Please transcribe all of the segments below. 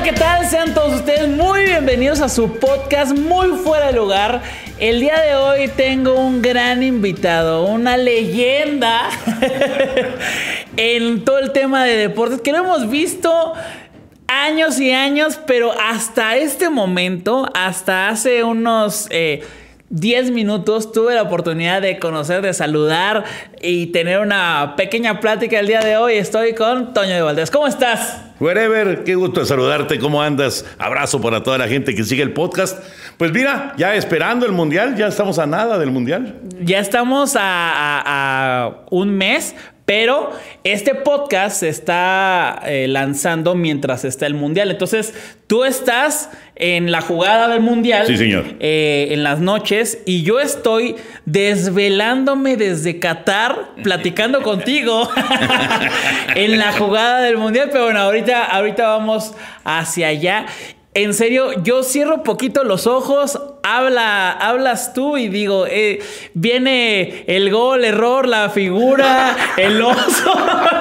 ¿qué tal? Sean todos ustedes muy bienvenidos a su podcast Muy Fuera de Lugar. El día de hoy tengo un gran invitado, una leyenda en todo el tema de deportes que lo hemos visto años y años, pero hasta este momento, hasta hace unos 10 minutos tuve la oportunidad de conocer, de saludar y tener una pequeña plática el día de hoy. Estoy con Toño de Valdés. ¿Cómo estás? Wherever, qué gusto de saludarte. ¿Cómo andas? Abrazo para toda la gente que sigue el podcast. Pues mira, ya esperando el Mundial, ya estamos a nada del Mundial. Ya estamos a un mes, pero este podcast se está lanzando mientras está el Mundial. Entonces, tú estás en la jugada del Mundial. Sí, señor. En las noches. Y yo estoy desvelándome desde Qatar, platicando contigo en la jugada del Mundial. Pero bueno, ahorita vamos hacia allá. En serio, yo cierro poquito los ojos, hablas tú y digo, viene el gol, error, la figura, el oso.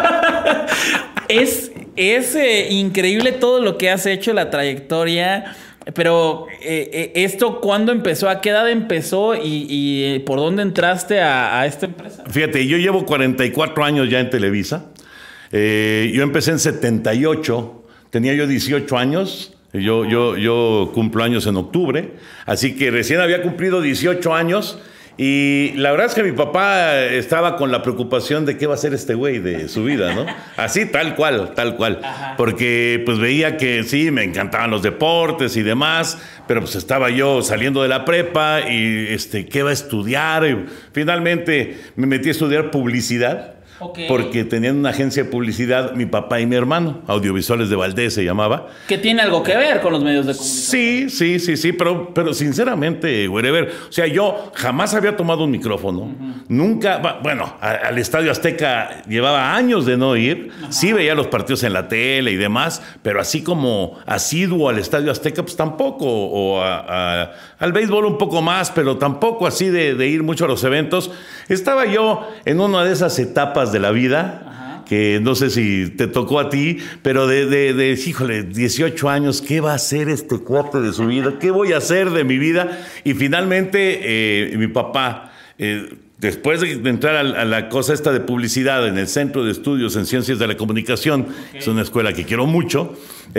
Es increíble todo lo que has hecho, la trayectoria. Pero ¿esto cuándo empezó? ¿A qué edad empezó? ¿Y por dónde entraste a esta empresa? Fíjate, yo llevo 44 años ya en Televisa. Yo empecé en 78, tenía yo 18 años. Yo cumplo años en octubre, así que recién había cumplido 18 años y la verdad es que mi papá estaba con la preocupación de qué va a hacer este güey de su vida, ¿no? Así, tal cual. Ajá. Porque pues veía que sí, me encantaban los deportes y demás, pero pues estaba yo saliendo de la prepa y ¿qué va a estudiar? Y finalmente me metí a estudiar publicidad. Okay. Porque tenían una agencia de publicidad, mi papá y mi hermano, Audiovisuales de Valdés se llamaba. Que tiene algo que ver con los medios de comunicación. Sí, pero sinceramente, wherever, o sea, yo jamás había tomado un micrófono, nunca, bueno, al Estadio Azteca llevaba años de no ir, sí veía los partidos en la tele y demás, pero así como asiduo al Estadio Azteca, pues tampoco, o al béisbol un poco más, pero tampoco así de ir mucho a los eventos. Estaba yo en una de esas etapas de la vida, que no sé si te tocó a ti, pero híjole, 18 años, ¿qué va a hacer este cuate de su vida? ¿Qué voy a hacer de mi vida? Y finalmente mi papá, después de entrar a la cosa esta de publicidad en el Centro de Estudios en Ciencias de la Comunicación, es una escuela que quiero mucho,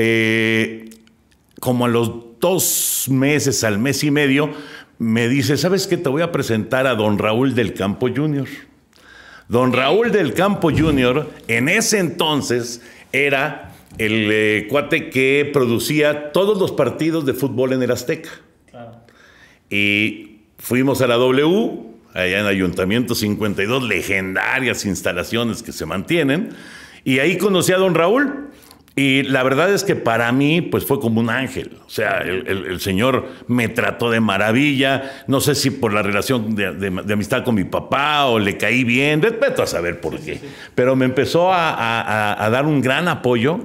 como a los 2 meses, al mes y medio, me dice, ¿sabes qué? Te voy a presentar a don Raúl del Campo Jr. Don Raúl del Campo Jr. en ese entonces era el cuate que producía todos los partidos de fútbol en el Azteca. Claro. Y fuimos a la W, allá en Ayuntamiento 52, legendarias instalaciones que se mantienen, y ahí conocí a don Raúl. Y la verdad es que para mí, pues fue como un ángel. O sea, el señor me trató de maravilla. No sé si por la relación de amistad con mi papá o le caí bien. Vete a saber por qué. Pero me empezó a dar un gran apoyo,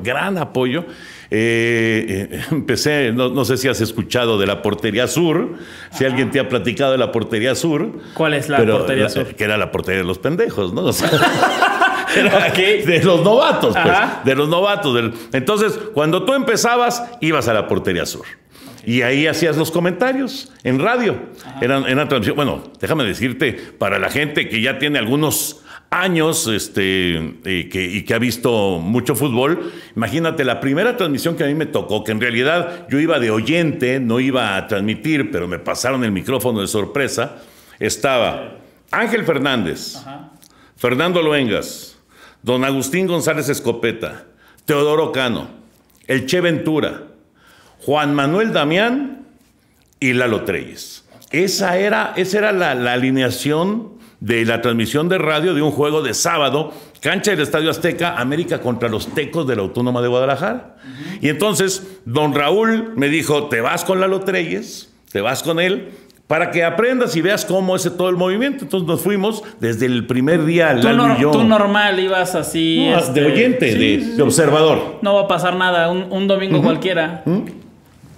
empecé, no sé si has escuchado de la Portería Sur, si alguien te ha platicado de la Portería Sur. ¿Cuál es la Portería Sur? Que era la portería de los pendejos, ¿no? O sea, de los novatos, pues. De los novatos. Entonces, cuando tú empezabas, ibas a la Portería Sur. Y ahí hacías los comentarios en radio. Era transmisión. Bueno, déjame decirte, para la gente que ya tiene algunos años y que ha visto mucho fútbol, imagínate la primera transmisión que a mí me tocó, que en realidad yo iba de oyente, no iba a transmitir, pero me pasaron el micrófono de sorpresa. Estaba Ángel Fernández, Fernando Luengas, don Agustín González Escopeta, Teodoro Cano, el Che Ventura, Juan Manuel Damián y Lalo Treyes. Esa era la alineación de la transmisión de radio de un juego de sábado, cancha del Estadio Azteca, América contra los Tecos de la Autónoma de Guadalajara. Y entonces, don Raúl me dijo, te vas con Lalo Treyes, te vas con él, para que aprendas y veas cómo es todo el movimiento. Entonces nos fuimos desde el primer día, Lalo y yo. Tú normal ibas así... No, de oyente, de observador. No va a pasar nada, un domingo cualquiera.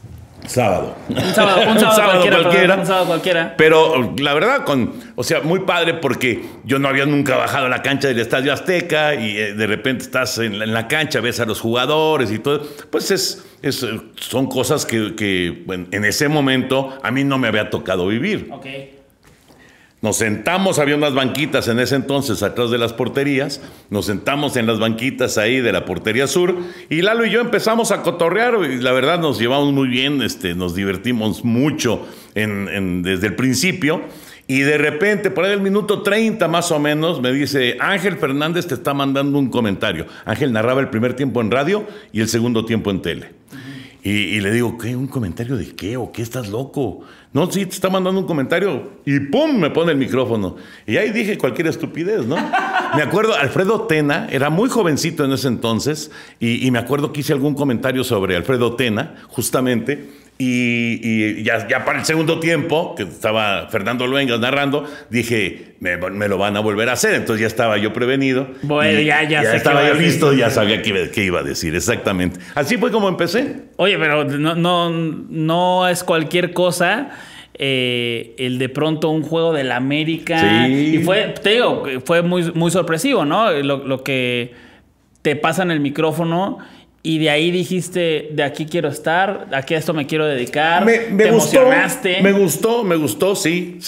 Sábado. Un sábado cualquiera. Un sábado cualquiera. Pero la verdad, o sea, muy padre porque yo no había nunca bajado a la cancha del Estadio Azteca y de repente estás en la cancha, ves a los jugadores y todo. Pues son cosas que bueno, en ese momento a mí no me había tocado vivir. Ok. Nos sentamos, había unas banquitas en ese entonces atrás de las porterías, nos sentamos en las banquitas ahí de la portería sur y Lalo y yo empezamos a cotorrear y la verdad nos llevamos muy bien, nos divertimos mucho desde el principio y de repente, por ahí del minuto 30 más o menos, me dice, Ángel Fernández te está mandando un comentario. Ángel narraba el primer tiempo en radio y el segundo tiempo en tele. Y le digo, ¿qué? ¿Un comentario de qué? ¿O qué? ¿Estás loco? No, sí, te está mandando un comentario. Y ¡pum! Me pone el micrófono. Y ahí dije cualquier estupidez, ¿no? Me acuerdo, Alfredo Tena, era muy jovencito en ese entonces, y me acuerdo que hice algún comentario sobre Alfredo Tena, justamente, y ya para el segundo tiempo, que estaba Fernando Luengas narrando, dije, me lo van a volver a hacer. Entonces ya estaba yo prevenido. Bueno, ya estaba yo listo, ya sabía qué iba a decir, exactamente. Así fue como empecé. Oye, pero no es cualquier cosa el de pronto un juego del América. Sí. Y fue muy, muy sorpresivo, ¿no? Lo que te pasa en el micrófono. Y de ahí dijiste, de aquí quiero estar, aquí a esto me quiero dedicar. Te emocionaste. Me gustó, sí.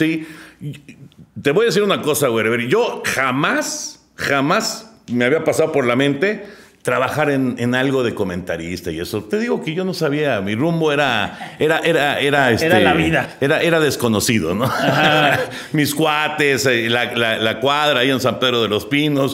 Te voy a decir una cosa, güey. Yo jamás me había pasado por la mente trabajar en algo de comentarista y eso. Te digo que yo no sabía, mi rumbo era la vida. Era desconocido, ¿no? Mis cuates, la cuadra ahí en San Pedro de los Pinos,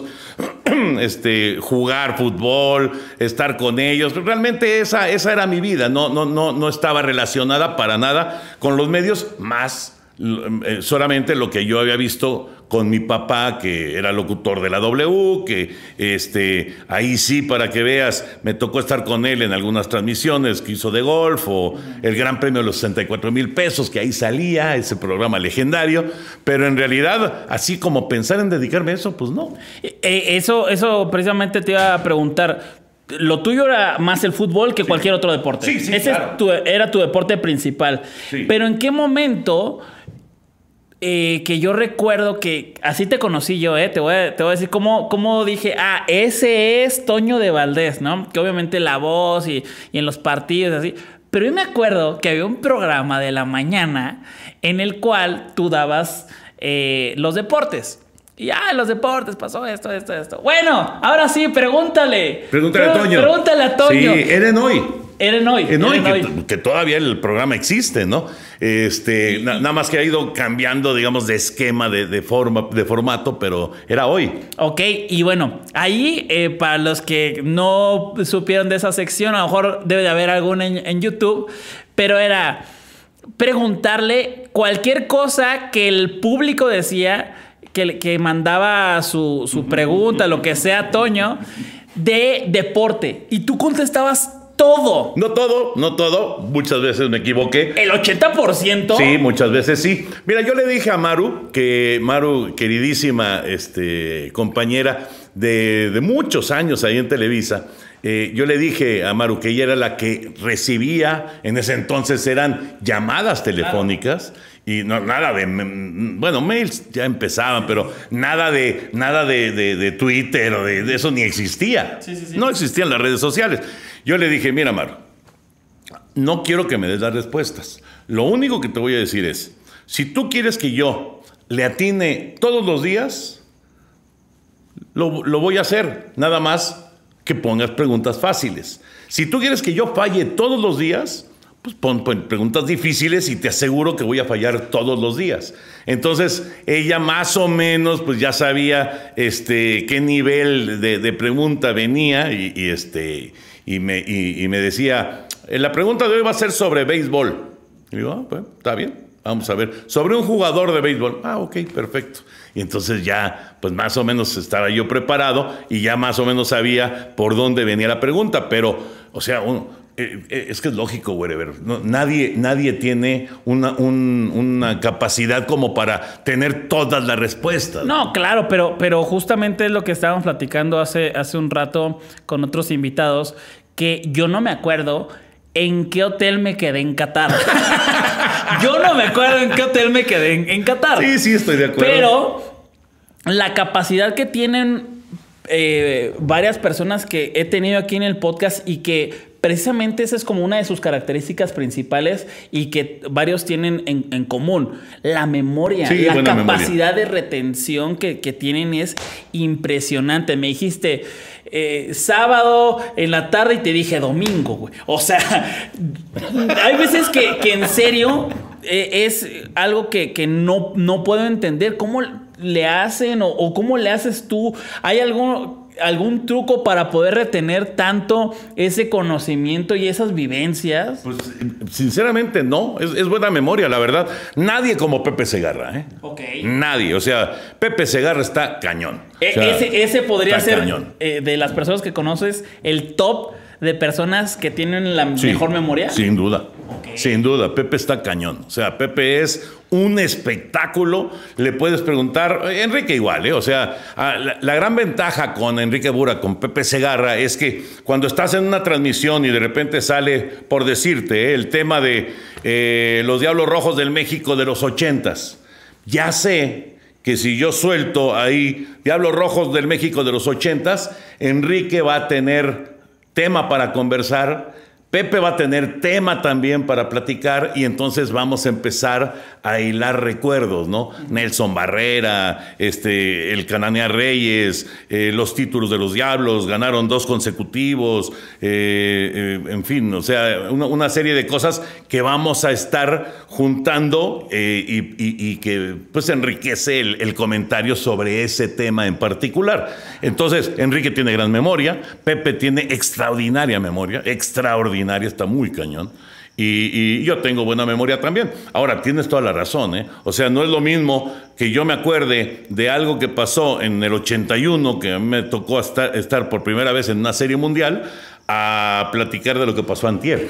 jugar fútbol, estar con ellos. Realmente esa era mi vida. No estaba relacionada para nada con los medios, más solamente lo que yo había visto con mi papá, que era locutor de la W, que ahí sí, para que veas, me tocó estar con él en algunas transmisiones que hizo de golf, o el Gran Premio de los 64,000 pesos, que ahí salía, ese programa legendario, pero en realidad, así como pensar en dedicarme a eso, pues no. Eso precisamente te iba a preguntar. Lo tuyo era más el fútbol que cualquier otro deporte. Sí, ese claro. Era tu deporte principal. Sí. Pero ¿en qué momento... que yo recuerdo que así te conocí yo, te voy a decir cómo dije, ese es Toño de Valdés, ¿no? Que obviamente la voz y en los partidos así. Pero yo me acuerdo que había un programa de la mañana en el cual tú dabas los deportes. Y en los deportes pasó esto. Bueno, ahora sí, pregúntale. Pregúntale a Toño. Pregúntale a Toño. Sí, Eren Hoy. Que todavía el programa existe, ¿no? Nada más que ha ido cambiando, digamos, de esquema, de formato, pero era Hoy. Ok, y bueno, ahí para los que no supieron de esa sección, a lo mejor debe de haber alguna en YouTube, pero era preguntarle cualquier cosa que el público decía, que mandaba su pregunta, lo que sea, Toño, de deporte. Y tú contestabas todo. No todo. Muchas veces me equivoqué. ¿El 80%? Sí, muchas veces sí. Mira, yo le dije a Maru, queridísima compañera de muchos años ahí en Televisa, yo le dije a Maru que ella era la que recibía, en ese entonces eran llamadas telefónicas. Claro. Y nada de, bueno, mails ya empezaban, pero nada de Twitter o de eso ni existía. Sí. No existían las redes sociales. Yo le dije, mira, Maru, no quiero que me des las respuestas. Lo único que te voy a decir es, si tú quieres que yo le atine todos los días, lo voy a hacer. Nada más que pongas preguntas fáciles. Si tú quieres que yo falle todos los días, pues pon preguntas difíciles y te aseguro que voy a fallar todos los días. Entonces, ella más o menos pues ya sabía qué nivel de pregunta venía y me decía, la pregunta de hoy va a ser sobre béisbol. Y digo, pues, está bien, vamos a ver. Sobre un jugador de béisbol. Ok, perfecto. Y entonces ya, pues más o menos estaba yo preparado y ya más o menos sabía por dónde venía la pregunta. Pero, o sea, es que es lógico, wherever. No, nadie tiene una capacidad como para tener todas las respuestas. No, claro, pero justamente es lo que estábamos platicando hace un rato con otros invitados, que yo no me acuerdo ¿en qué hotel me quedé en Qatar? Yo no me acuerdo en qué hotel me quedé en Qatar. Sí, estoy de acuerdo. Pero la capacidad que tienen varias personas que he tenido aquí en el podcast y que precisamente esa es como una de sus características principales y que varios tienen en común. La memoria, sí, la capacidad memoria de retención que tienen es impresionante. Me dijiste sábado en la tarde y te dije domingo, güey. O sea, hay veces que en serio es algo que no puedo entender. ¿Cómo le hacen o cómo le haces tú? ¿Hay algún truco para poder retener tanto ese conocimiento y esas vivencias? Pues sinceramente no, es buena memoria, la verdad. Nadie como Pepe Segarra, ¿eh? Okay. Nadie, o sea, Pepe Segarra está cañón. O sea, ese podría ser, cañón. De las personas que conoces, el top de personas que tienen la mejor memoria. Sin duda. Okay. Sin duda, Pepe está cañón. O sea, Pepe es un espectáculo. Le puedes preguntar, Enrique igual, ¿eh? O sea, la gran ventaja con Enrique Bura, con Pepe Segarra, es que cuando estás en una transmisión y de repente sale, por decirte, el tema de los Diablos Rojos del México de los 80s, ya sé que si yo suelto ahí Diablos Rojos del México de los 80s, Enrique va a tener tema para conversar, Pepe va a tener tema también para platicar y entonces vamos a empezar a hilar recuerdos, ¿no? Nelson Barrera, el Cananea Reyes, los títulos de los Diablos, ganaron 2 consecutivos, en fin, o sea, una serie de cosas que vamos a estar juntando y que pues enriquece el comentario sobre ese tema en particular. Entonces, Enrique tiene gran memoria, Pepe tiene extraordinaria memoria, extraordinaria, está muy cañón. Y yo tengo buena memoria también. Ahora, tienes toda la razón, ¿eh? O sea, no es lo mismo que yo me acuerde de algo que pasó en el 81, que a mí me tocó estar por primera vez en una serie mundial, a platicar de lo que pasó antier.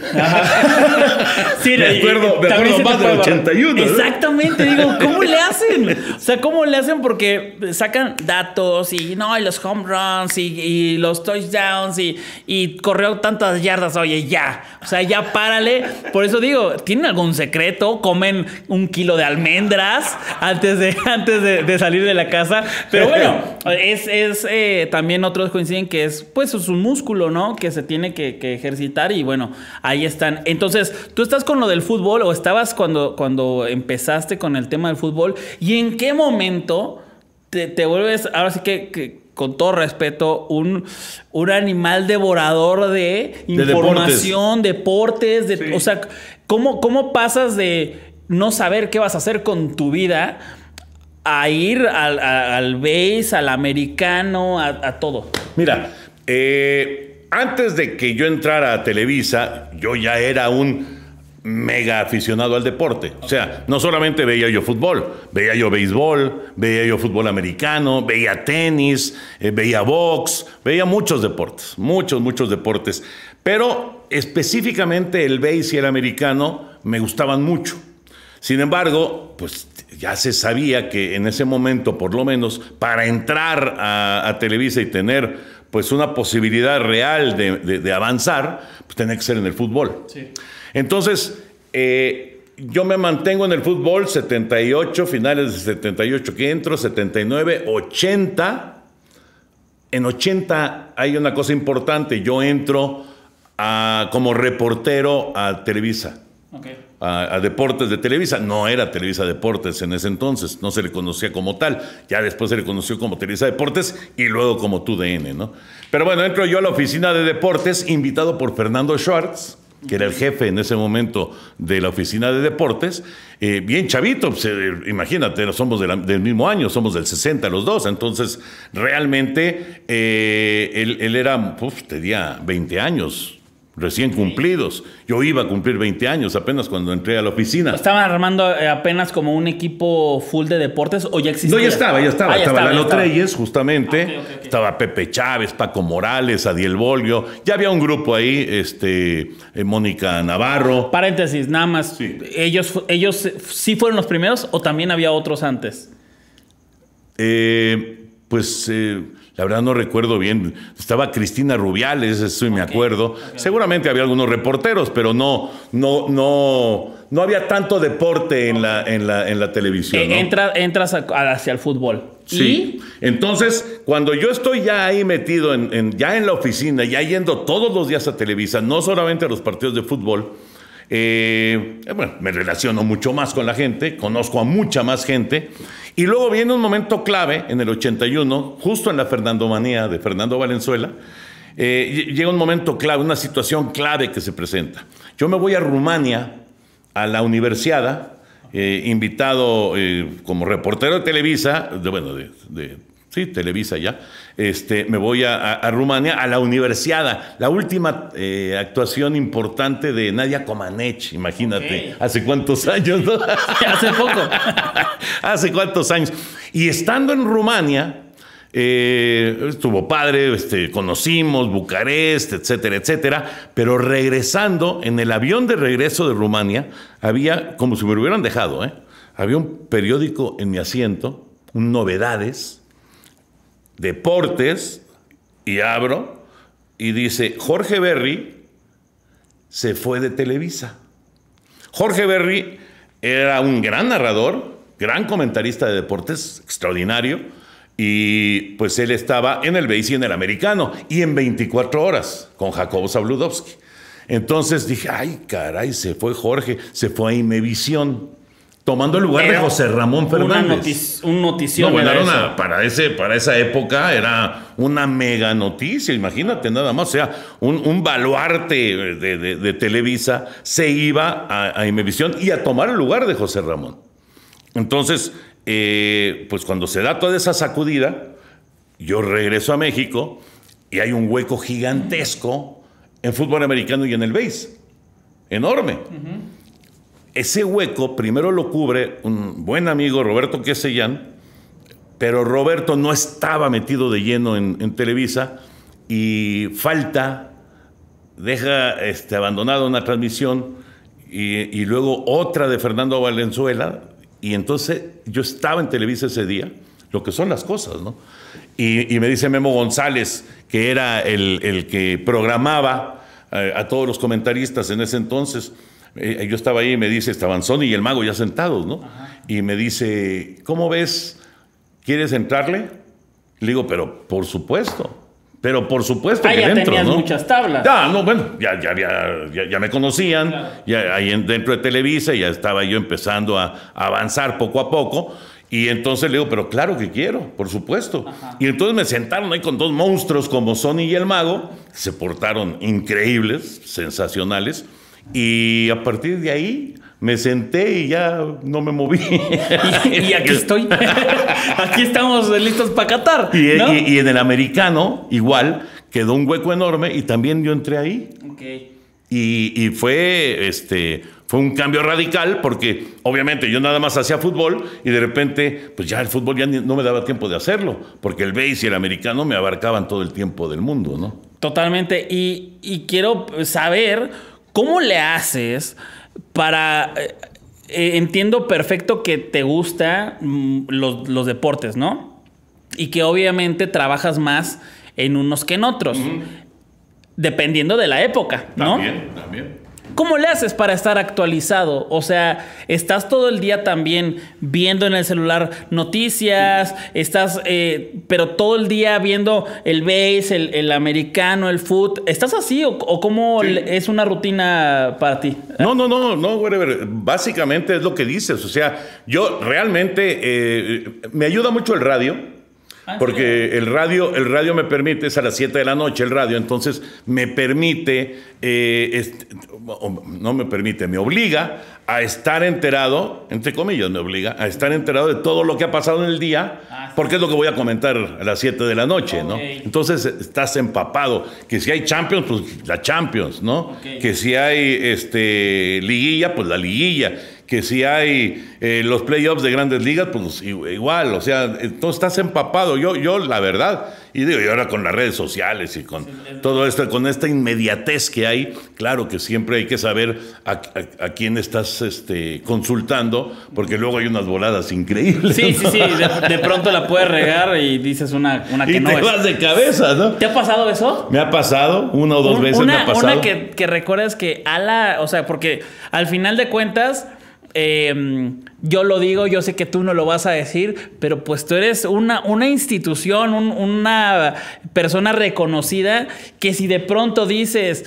Sí, me acuerdo más del 81. Exactamente, digo, ¿cómo le hacen? O sea, ¿cómo le hacen? Porque sacan datos y los home runs y los touchdowns y corrió tantas yardas. Oye, ya. O sea, ya párale. Por eso digo, ¿tienen algún secreto? ¿Comen 1 kilo de almendras antes de salir de la casa? Pero bueno, también otros coinciden que es un músculo, ¿no? Que se tiene que ejercitar y bueno, ahí están. Entonces, ¿tú estás con lo del fútbol o estabas cuando empezaste con el tema del fútbol? ¿Y en qué momento te vuelves, ahora sí que con todo respeto, un animal devorador de información, deportes sí. O sea, ¿cómo pasas de no saber qué vas a hacer con tu vida a ir al base, al americano, a todo? Mira, antes de que yo entrara a Televisa, yo ya era un mega aficionado al deporte. O sea, no solamente veía yo fútbol, veía yo béisbol, veía yo fútbol americano, veía tenis, veía box, veía muchos deportes, muchos deportes. Pero específicamente el béis y el americano me gustaban mucho. Sin embargo, pues ya se sabía que en ese momento, por lo menos, para entrar a Televisa y tener pues una posibilidad real de avanzar, pues tenía que ser en el fútbol. Sí. Entonces, yo me mantengo en el fútbol 78, finales de 78 que entro, 79, 80. En 80 hay una cosa importante, yo entro como reportero a Televisa. Okay. A Deportes de Televisa. No era Televisa Deportes en ese entonces, no se le conocía como tal. Ya después se le conoció como Televisa Deportes y luego como TUDN, ¿no? Pero bueno, entro yo a la oficina de deportes, invitado por Fernando Schwartz, que era el jefe en ese momento de la oficina de deportes, bien chavito, pues, imagínate, somos del mismo año, somos del 60 los dos, entonces realmente él era, tenía 20 años. Recién cumplidos. Yo iba a cumplir 20 años apenas cuando entré a la oficina. ¿Estaban armando apenas como un equipo full de deportes o ya existía? No, ya estaba. Estaba Lalo Treyes, justamente. Okay. Estaba Pepe Chávez, Paco Morales, Adiel Bolio. Ya había un grupo ahí, Mónica Navarro. Paréntesis, nada más. Sí. ¿Ellos sí fueron los primeros o también había otros antes? La verdad no recuerdo bien. Estaba Cristina Rubiales, eso sí me acuerdo. Seguramente había algunos reporteros, pero no había tanto deporte en la televisión, ¿no? Entras hacia el fútbol. Sí. Entonces, cuando yo estoy ya ahí metido ya en la oficina, ya yendo todos los días a Televisa, no solamente a los partidos de fútbol, bueno, me relaciono mucho más con la gente, conozco a mucha más gente, y luego viene un momento clave en el 81, justo en la Fernandomanía de Fernando Valenzuela. Llega un momento clave, una situación clave que se presenta. Yo me voy a Rumania, a la Universiada, invitado como reportero de Televisa, sí, Televisa ya. Me voy a Rumania, a la Universiada, la última actuación importante de Nadia Comaneci, imagínate. Okay. ¿Hace cuántos años, no? Hace poco. ¿Hace cuántos años? Y estando en Rumania, estuvo padre, conocimos Bucarest, etcétera, etcétera, pero regresando, en el avión de regreso de Rumania, había, como si me lo hubieran dejado, había un periódico en mi asiento, un Novedades, Deportes, y abro, y dice, Jorge Berry se fue de Televisa. Jorge Berry era un gran narrador, gran comentarista de deportes, extraordinario, y pues él estaba en el BASE y en el Americano, y en 24 horas, con Jacobo Zabludovsky. Entonces dije, ay, caray, se fue Jorge, se fue a Imevisión, tomando el lugar de José Ramón Fernández. Un notición. No, bueno, para esa época era una mega noticia, imagínate nada más. O sea, un baluarte de Televisa se iba a Imevisión y a tomar el lugar de José Ramón. Entonces, pues cuando se da toda esa sacudida, yo regreso a México y hay un hueco gigantesco en fútbol americano y en el BASE. Enorme. Ese hueco primero lo cubre un buen amigo, Roberto Quesellán, pero Roberto no estaba metido de lleno en Televisa y deja abandonada una transmisión y luego otra de Fernando Valenzuela, y entonces yo estaba en Televisa ese día, lo que son las cosas, ¿no? Y me dice Memo González, que era el que programaba a todos los comentaristas en ese entonces. Yo estaba ahí y me dice, estaban Sony y el Mago ya sentados, ¿no? Ajá. Y me dice, ¿cómo ves? ¿Quieres entrarle? Le digo, pero por supuesto que ya dentro, tenías ¿no? muchas tablas. Ya me conocían, claro. Ya ahí dentro de Televisa ya estaba yo empezando a avanzar poco a poco. Y entonces le digo, pero claro que quiero, por supuesto. Ajá. Y entonces me sentaron ahí con dos monstruos como Sony y el Mago, se portaron increíbles, sensacionales. Y a partir de ahí me senté y ya no me moví. y aquí estoy. Aquí estamos listos para Qatar, ¿no? Y en el Americano, igual, quedó un hueco enorme y también yo entré ahí. Okay. Y fue un cambio radical porque obviamente yo nada más hacía fútbol y de repente pues ya el fútbol ya no me daba tiempo de hacerlo porque el BASE y el Americano me abarcaban todo el tiempo del mundo, ¿no? Totalmente. Y quiero saber ¿cómo le haces para... entiendo perfecto que te gustan los deportes, ¿no? Y que obviamente trabajas más en unos que en otros. Dependiendo de la época, ¿no? También. ¿Cómo le haces para estar actualizado? O sea, ¿estás todo el día también viendo en el celular noticias? ¿Estás, pero todo el día viendo el BASE, el Americano, el foot? ¿Estás así o cómo es una rutina para ti? No, whatever. Básicamente es lo que dices. O sea, yo realmente me ayuda mucho el radio. Porque el radio me permite, es a las 7 de la noche el radio, entonces me permite, me obliga a estar enterado, entre comillas me obliga, a estar enterado de todo lo que ha pasado en el día, porque es lo que voy a comentar a las 7 de la noche, ¿no? Entonces estás empapado, que si hay Champions, pues la Champions, ¿no? Que si hay liguilla, pues la liguilla. Que si hay los playoffs de Grandes Ligas, pues igual, o sea, entonces estás empapado. Yo la verdad, Y digo, y ahora con las redes sociales y con todo esto, con esta inmediatez que hay, claro que siempre hay que saber a quién estás consultando, porque luego hay unas voladas increíbles. Sí, sí, sí. De pronto la puedes regar y dices una que y no te es. vas de cabeza, ¿no? ¿Te ha pasado eso? Me ha pasado, una o dos veces me ha pasado. Una que recuerdas que o sea, porque al final de cuentas, yo lo digo, yo sé que tú no lo vas a decir, pero pues tú eres una institución, una persona reconocida, que si de pronto dices,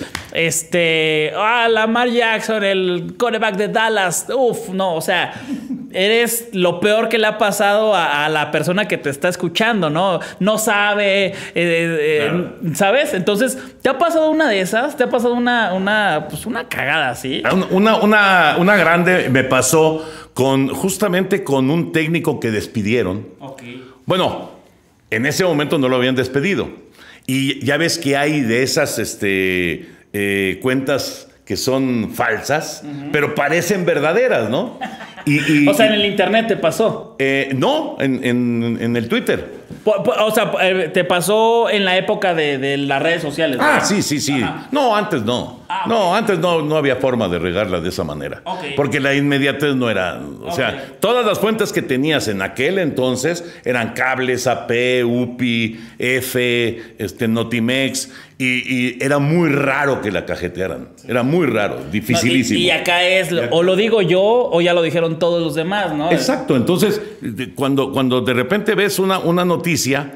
Lamar Jackson, el quarterback de Dallas, no, o sea, eres lo peor que le ha pasado a la persona que te está escuchando, ¿no? No sabe, claro. ¿Sabes? Entonces, ¿te ha pasado una de esas? ¿Te ha pasado una cagada así? Una grande me pasó justamente con un técnico que despidieron. Okay. Bueno, en ese momento no lo habían despedido. Y ya ves que hay de esas cuentas que son falsas, pero parecen verdaderas, ¿no? O sea, en el internet te pasó. No, en el Twitter. O sea, te pasó en la época de las redes sociales, ¿verdad? Sí. Ajá. No, antes no. Okay. No, antes no había forma de regarla de esa manera. Okay. Porque la inmediatez no era... O sea, todas las fuentes que tenías en aquel entonces eran cables, AP, UPI, F, Notimex, y era muy raro que la cajetearan. Era muy raro, dificilísimo. Y acá es, o lo digo yo, o ya lo dijeron todos los demás, ¿no? Exacto. Entonces, cuando de repente ves una noticia,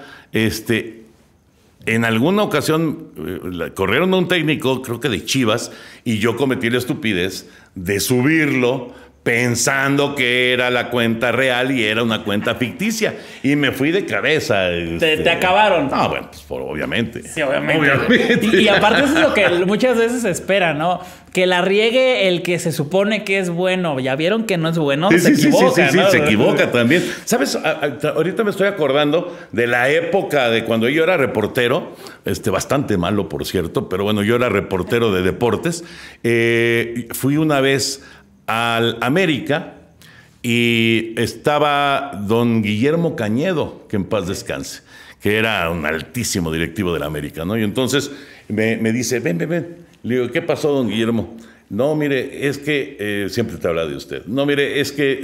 en alguna ocasión corrieron a un técnico, creo que de Chivas, y yo cometí la estupidez de subirlo pensando que era la cuenta real y era una cuenta ficticia. Y me fui de cabeza. ¿Te acabaron? No, bueno, pues obviamente. Sí, obviamente. Y aparte eso es lo que muchas veces se espera, ¿no? Que la riegue el que se supone que es bueno. Ya vieron que no es bueno, se equivoca, ¿no? Se equivoca también. ¿Sabes? Ahorita me estoy acordando de la época de cuando yo era reportero, bastante malo, por cierto, pero bueno, yo era reportero de deportes. Fui una vez al América y estaba don Guillermo Cañedo, que en paz descanse, que era un altísimo directivo de la América, ¿no? Y entonces me dice, ven. Le digo, ¿qué pasó, don Guillermo? No, mire, es que siempre te habla de usted. No, mire, es que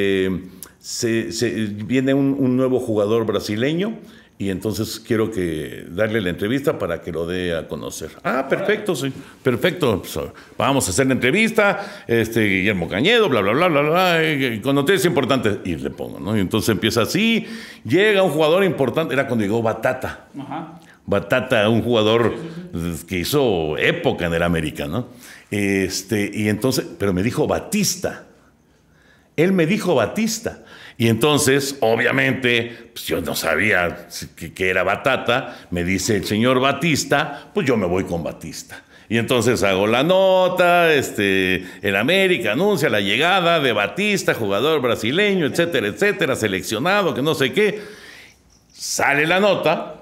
viene un nuevo jugador brasileño y entonces quiero darle la entrevista para que lo dé a conocer. Ah, perfecto, sí, perfecto. Pues, vamos a hacer la entrevista, Guillermo Cañedo, bla, bla, bla, bla, bla, con noticias importantes. Y le pongo, ¿no? Y entonces empieza así, llega un jugador importante, era cuando llegó Batata. Ajá. Batata, un jugador que hizo época en el América, ¿no? Y entonces, pero me dijo Batista. Él me dijo Batista. Y entonces, obviamente, pues yo no sabía que era Batata. Me dice el señor Batista, pues yo me voy con Batista. Y entonces hago la nota, el América anuncia la llegada de Batista, jugador brasileño, etcétera, etcétera, seleccionado, que no sé qué. Sale la nota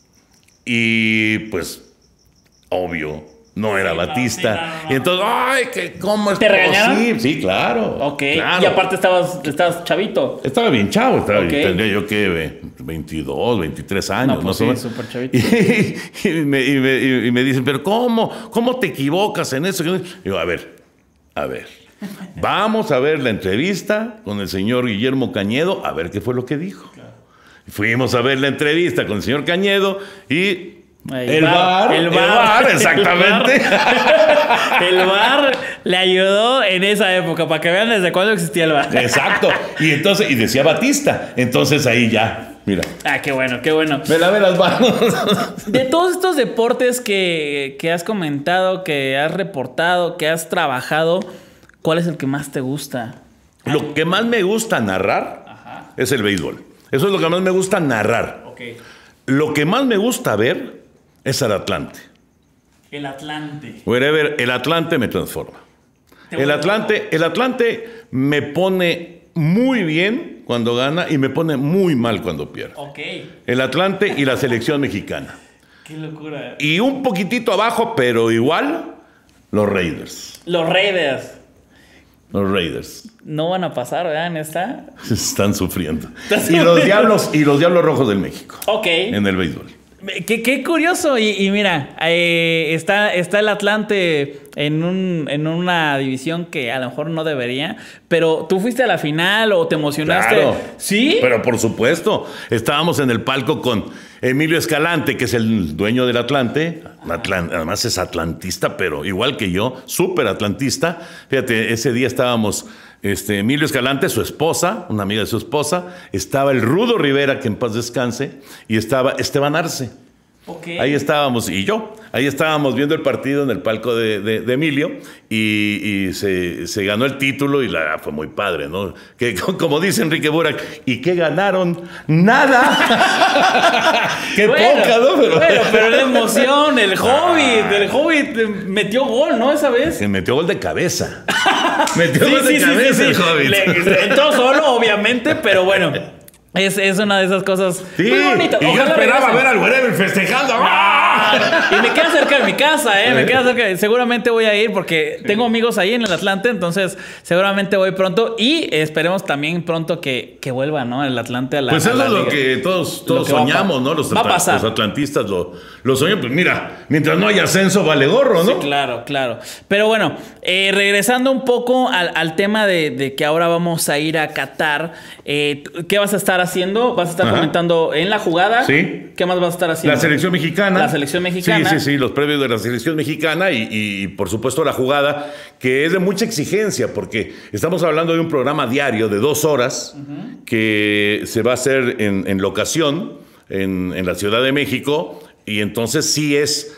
y pues, obvio, no era Batista. No. Y entonces, ¡ay, cómo es posible! ¿Te regañaron? Sí, claro. Ok. Claro. Y aparte estabas chavito. Estaba bien chavo. Tendría yo, ¿qué? 22, 23 años. No, pues sí, súper chavito. Y me dicen, ¿pero cómo te equivocas en eso? Y digo, a ver. Vamos a ver la entrevista con el señor Guillermo Cañedo, a ver qué fue lo que dijo. Claro. Fuimos a ver la entrevista con el señor Cañedo y... El bar, exactamente. El bar le ayudó en esa época, para que vean desde cuándo existía el bar. Exacto. Y entonces, decía Batista. Entonces ahí ya, mira. Ah, qué bueno, qué bueno. Me lavé las manos. De todos estos deportes que has comentado, que has reportado, que has trabajado, ¿cuál es el que más te gusta? Lo que más me gusta narrar es el béisbol. Eso es lo que más me gusta narrar. Okay. Lo que más me gusta ver es el Atlante. El Atlante. Wherever, el Atlante me transforma. El Atlante me pone muy bien cuando gana y me pone muy mal cuando pierde. Okay. El Atlante y la selección mexicana. Qué locura. Y un poquitito abajo, pero igual, los Raiders. Los Raiders. Los Raiders. No van a pasar, ¿verdad? En esta. Están sufriendo. Y los Diablos Rojos del México. Ok. En el béisbol. Qué curioso. Y mira, está el Atlante en una división que a lo mejor no debería, pero tú fuiste a la final o te emocionaste. Claro, ¿sí? Pero por supuesto, estábamos en el palco con Emilio Escalante, que es el dueño del Atlante. Además es atlantista, pero igual que yo, súper atlantista. Fíjate, ese día estábamos Emilio Escalante, su esposa, una amiga de su esposa, estaba el Rudo Rivera, que en paz descanse, y estaba Esteban Arce. Okay. Ahí estábamos, y yo, ahí estábamos viendo el partido en el palco de Emilio, y se ganó el título, y fue muy padre, ¿no? Que, como dice Enrique Burak, ¿y qué ganaron? ¡Nada! ¡Qué poca, ¿no? Pero la emoción, el Hobbit metió gol, ¿no? Esa vez. Se metió gol de cabeza. Metió gol de cabeza el Hobbit. Entró solo, obviamente, pero bueno. Es una de esas cosas muy bonitas. Y yo esperaba ver al Wherever festejando. Y me queda cerca de mi casa, me queda cerca. Seguramente voy a ir porque tengo amigos ahí en el Atlante, entonces seguramente voy pronto y esperemos también pronto que vuelva, ¿no? El Atlante a la Pues eso es lo que todos soñamos, ¿no? Los atlantistas lo soñan. Pues mira, mientras no haya ascenso vale gorro, ¿no? Sí, claro. Pero bueno, regresando un poco al tema de que ahora vamos a ir a Qatar, ¿qué vas a estar haciendo? ¿Vas a estar comentando en la jugada? Sí. ¿Qué más vas a estar haciendo? La selección mexicana. La selección mexicana. Sí, los previos de la selección mexicana y por supuesto la jugada, que es de mucha exigencia, porque estamos hablando de un programa diario de 2 horas que se va a hacer en locación en la Ciudad de México, y entonces sí es...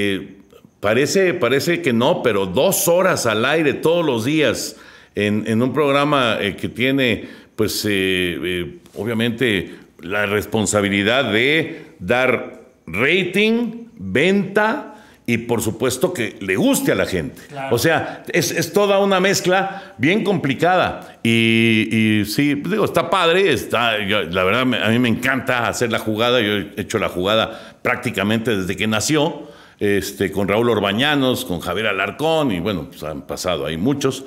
Parece que no, pero 2 horas al aire todos los días en un programa que tiene, pues, obviamente, la responsabilidad de dar rating, venta y, por supuesto, que le guste a la gente. Claro. O sea, es toda una mezcla bien complicada. Y sí, digo, está padre. La verdad, a mí me encanta hacer la jugada. Yo he hecho la jugada prácticamente desde que nació. Con Raúl Orbañanos, con Javier Alarcón, y bueno, pues han pasado ahí muchos,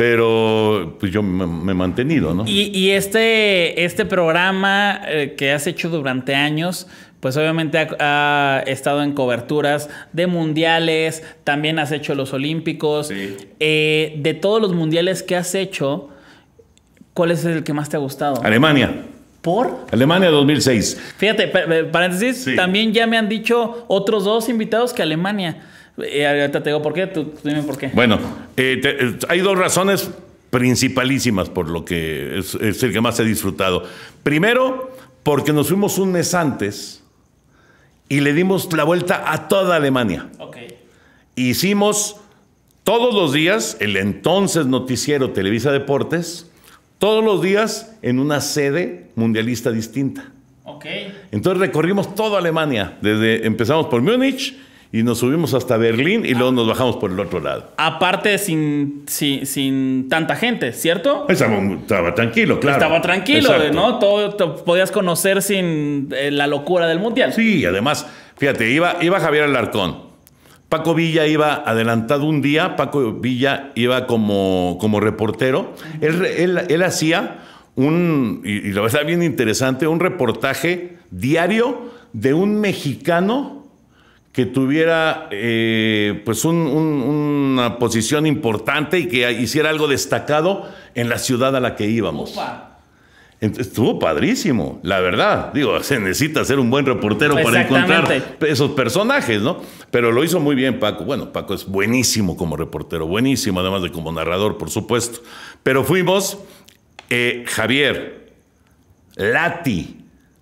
pero pues yo me he mantenido, ¿no? Y este programa que has hecho durante años, pues obviamente ha estado en coberturas de mundiales, también has hecho los olímpicos. Sí. De todos los mundiales que has hecho, ¿cuál es el que más te ha gustado? Alemania. ¿Por? Alemania 2006. Fíjate, paréntesis, sí. También ya me han dicho otros 2 invitados que Alemania. Ahorita te digo por qué, tú dime por qué. Bueno, hay 2 razones principalísimas por lo que es el que más he disfrutado. Primero, porque nos fuimos un mes antes y le dimos la vuelta a toda Alemania. Okay. Hicimos todos los días el entonces noticiero Televisa Deportes, todos los días en una sede mundialista distinta. Okay. Entonces recorrimos toda Alemania. Empezamos por Múnich y nos subimos hasta Berlín y luego nos bajamos por el otro lado. Aparte sin tanta gente, ¿cierto? Estaba tranquilo, claro. Estaba tranquilo, exacto, ¿no? Todo podías conocer sin la locura del mundial. Sí, además, fíjate, iba Javier Alarcón. Paco Villa iba adelantado un día. Paco Villa iba como reportero. Él hacía y la verdad bien interesante, un reportaje diario de un mexicano que tuviera pues una posición importante y que hiciera algo destacado en la ciudad a la que íbamos. Ufa. Estuvo padrísimo, la verdad. Digo, se necesita ser un buen reportero para encontrar esos personajes, ¿no? Pero lo hizo muy bien Paco. Bueno, Paco es buenísimo como reportero, buenísimo, además de como narrador, por supuesto. Pero fuimos Javier, Lati,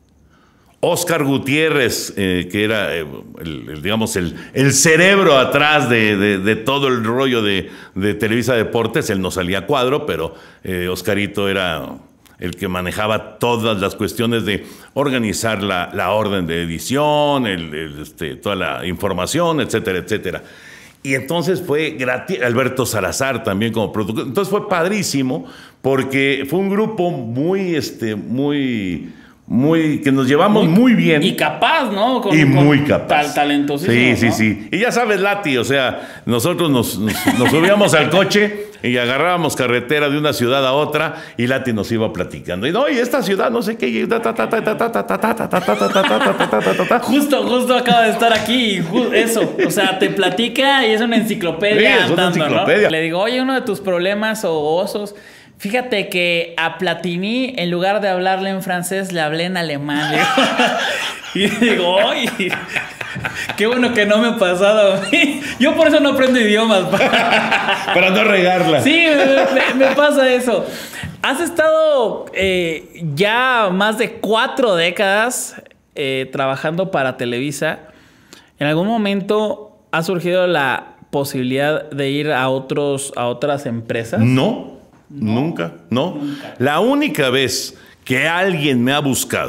Oscar Gutiérrez, que era, digamos, el cerebro atrás de todo el rollo de Televisa Deportes. Él no salía a cuadro, pero Oscarito era el que manejaba todas las cuestiones de organizar la orden de edición, toda la información, etcétera, etcétera. Y entonces fue gratis. Alberto Salazar también como productor. Entonces fue padrísimo porque fue un grupo muy que nos llevamos muy bien. Y capaz, ¿no? Muy capaz. Talentosísimo. Sí. Y ya sabes, Lati, o sea, nosotros nos subíamos al coche y agarrábamos carretera de una ciudad a otra y Lati nos iba platicando. Y no, y esta ciudad, no sé qué. Justo acaba de estar aquí. Eso. O sea, te platica y es una enciclopedia. Sí, es una enciclopedia. ¿No? Le digo, oye, uno de tus problemas o osos. Fíjate que a Platini, en lugar de hablarle en francés, le hablé en alemán. Y digo, ¡ay! Qué bueno que no me ha pasado a mí. Yo por eso no aprendo idiomas. Para no regarla. Sí, me pasa eso. Has estado ya más de 4 décadas trabajando para Televisa. ¿En algún momento ha surgido la posibilidad de ir a otras empresas? No. Nunca. La única vez que alguien me ha buscado,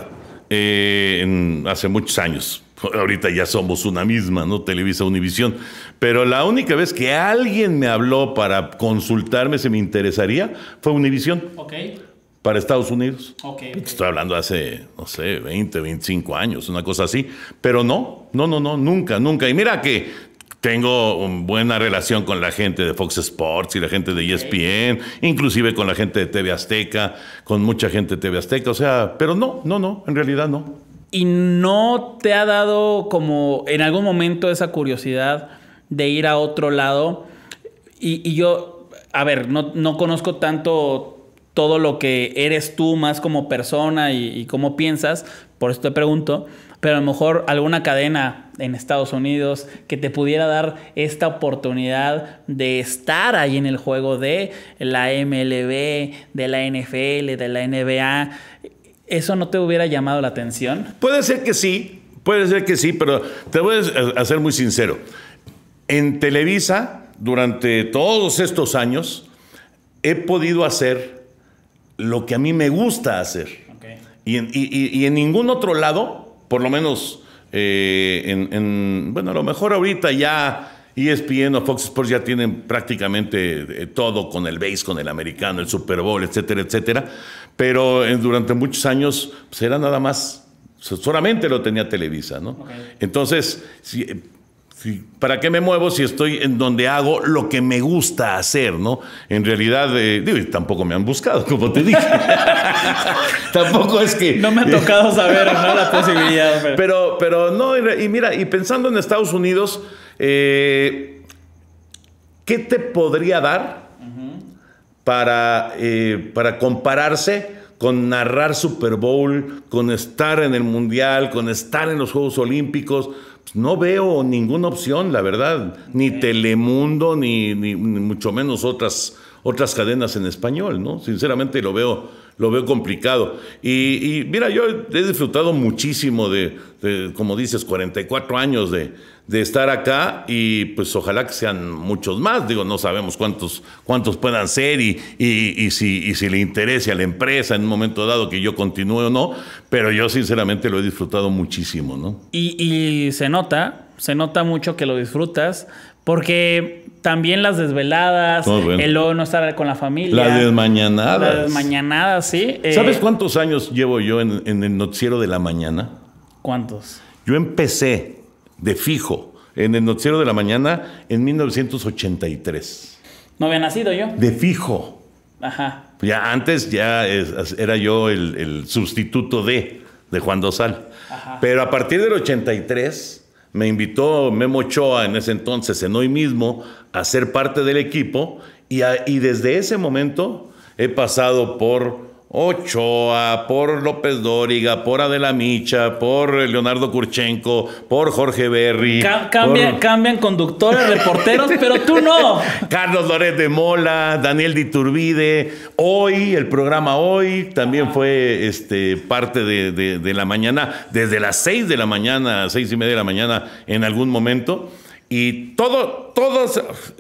hace muchos años, ahorita ya somos una misma, ¿no? Televisa Univisión, pero la única vez que alguien me habló para consultarme si me interesaría fue Univisión. Ok. Para Estados Unidos. Okay. Estoy hablando hace, no sé, 20, 25 años, una cosa así. Pero no, nunca. Y mira que tengo buena relación con la gente de Fox Sports y la gente de ESPN, inclusive con la gente de TV Azteca, con mucha gente de TV Azteca, o sea, pero no, en realidad no. ¿Y no te ha dado como en algún momento esa curiosidad de ir a otro lado? Y yo, a ver, no conozco tanto todo lo que eres tú más como persona y cómo piensas, por eso te pregunto, pero a lo mejor alguna cadena en Estados Unidos que te pudiera dar esta oportunidad de estar ahí en el juego de la MLB, de la NFL, de la NBA, ¿eso no te hubiera llamado la atención? Puede ser que sí, pero te voy a ser muy sincero. En Televisa, durante todos estos años, he podido hacer lo que a mí me gusta hacer. Okay. Y en ningún otro lado, por lo menos, bueno, a lo mejor ahorita ya ESPN o Fox Sports ya tienen prácticamente todo con el base, con el americano, el Super Bowl, etcétera, etcétera. Pero durante muchos años pues era nada más, solamente lo tenía Televisa, ¿no? Okay. Entonces, ¿para qué me muevo si estoy en donde hago lo que me gusta hacer, ¿no? En realidad, tampoco me han buscado, como te dije. Tampoco es que... No me ha tocado saber, ¿no? La posibilidad. Pero no, y mira, y pensando en Estados Unidos, ¿qué te podría dar para compararse con narrar Super Bowl, con estar en el Mundial, con estar en los Juegos Olímpicos? No veo ninguna opción, la verdad. Ni Telemundo, ni mucho menos otras cadenas en español, ¿no? Sinceramente lo veo complicado. Y mira, yo he disfrutado muchísimo de, como dices, 44 años de estar acá y pues ojalá que sean muchos más. Digo, no sabemos cuántos puedan ser y si le interese a la empresa en un momento dado que yo continúe o no, pero yo sinceramente lo he disfrutado muchísimo, ¿no? Y se nota mucho que lo disfrutas porque también las desveladas, el luego no estar con la familia. Las desmañanadas. Las desmañanadas, sí. ¿Sabes cuántos años llevo yo en el noticiero de la mañana? ¿Cuántos? Yo empecé de fijo en el noticiero de la mañana en 1983. ¿No había nacido yo? De fijo. Ajá. Ya antes era yo el sustituto de Juan Dosal. Ajá. Pero a partir del 83 me invitó Memo Ochoa, en ese entonces, en Hoy Mismo, a ser parte del equipo y desde ese momento he pasado por Ochoa, por López Dóriga, por Adela Micha, por Leonardo Kurchenko, por Jorge Berry. Cambian conductores, reporteros, pero tú no. Carlos Loret de Mola, Daniel de Iturbide. Hoy, el programa Hoy, también fue parte de la mañana, desde las 6 de la mañana, 6:30 de la mañana, en algún momento. Y todos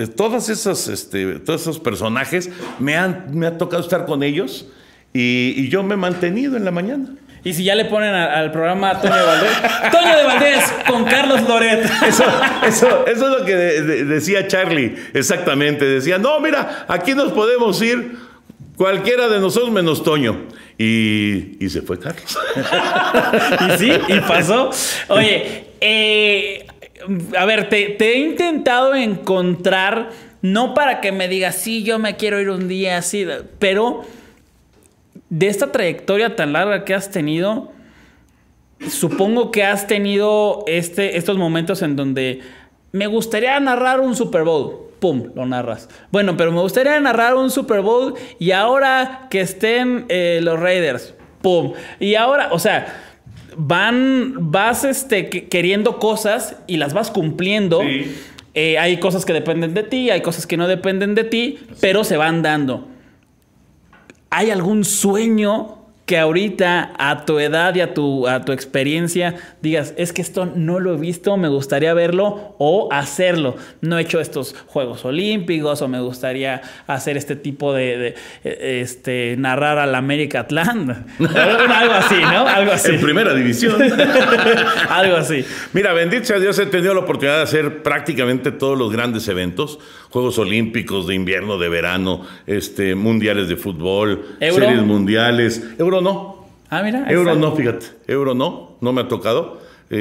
esos personajes me ha tocado estar con ellos. Y yo me he mantenido en la mañana. Y si ya le ponen al programa Toño de Valdés, Toño de Valdés con Carlos Loret. Eso es lo que decía Charlie, exactamente. Decía, no, mira, aquí nos podemos ir cualquiera de nosotros menos Toño. Y se fue Carlos. Y sí, y pasó. Oye, a ver, te he intentado encontrar no para que me digas, sí, yo me quiero ir un día así, pero de esta trayectoria tan larga que has tenido, supongo que has tenido estos momentos en donde me gustaría narrar un Super Bowl. Pum, lo narras. Bueno, pero me gustaría narrar un Super Bowl y ahora que estén los Raiders. Pum. Y ahora, o sea, vas queriendo cosas y las vas cumpliendo. Sí. Hay cosas que dependen de ti, hay cosas que no dependen de ti, pero se van dando. ¿Hay algún sueño que ahorita a tu edad y a tu experiencia digas, es que esto no lo he visto, me gustaría verlo o hacerlo? No he hecho estos Juegos Olímpicos o me gustaría hacer este tipo de narrar al América Atlanta. Algo así, ¿no? Algo así. En primera división. Algo así. Mira, bendito sea Dios, he tenido la oportunidad de hacer prácticamente todos los grandes eventos. Juegos Olímpicos de invierno, de verano, mundiales de fútbol, ¿Euro? Series mundiales. Euro no. Ah, mira. Euro no, fíjate. Euro no me ha tocado.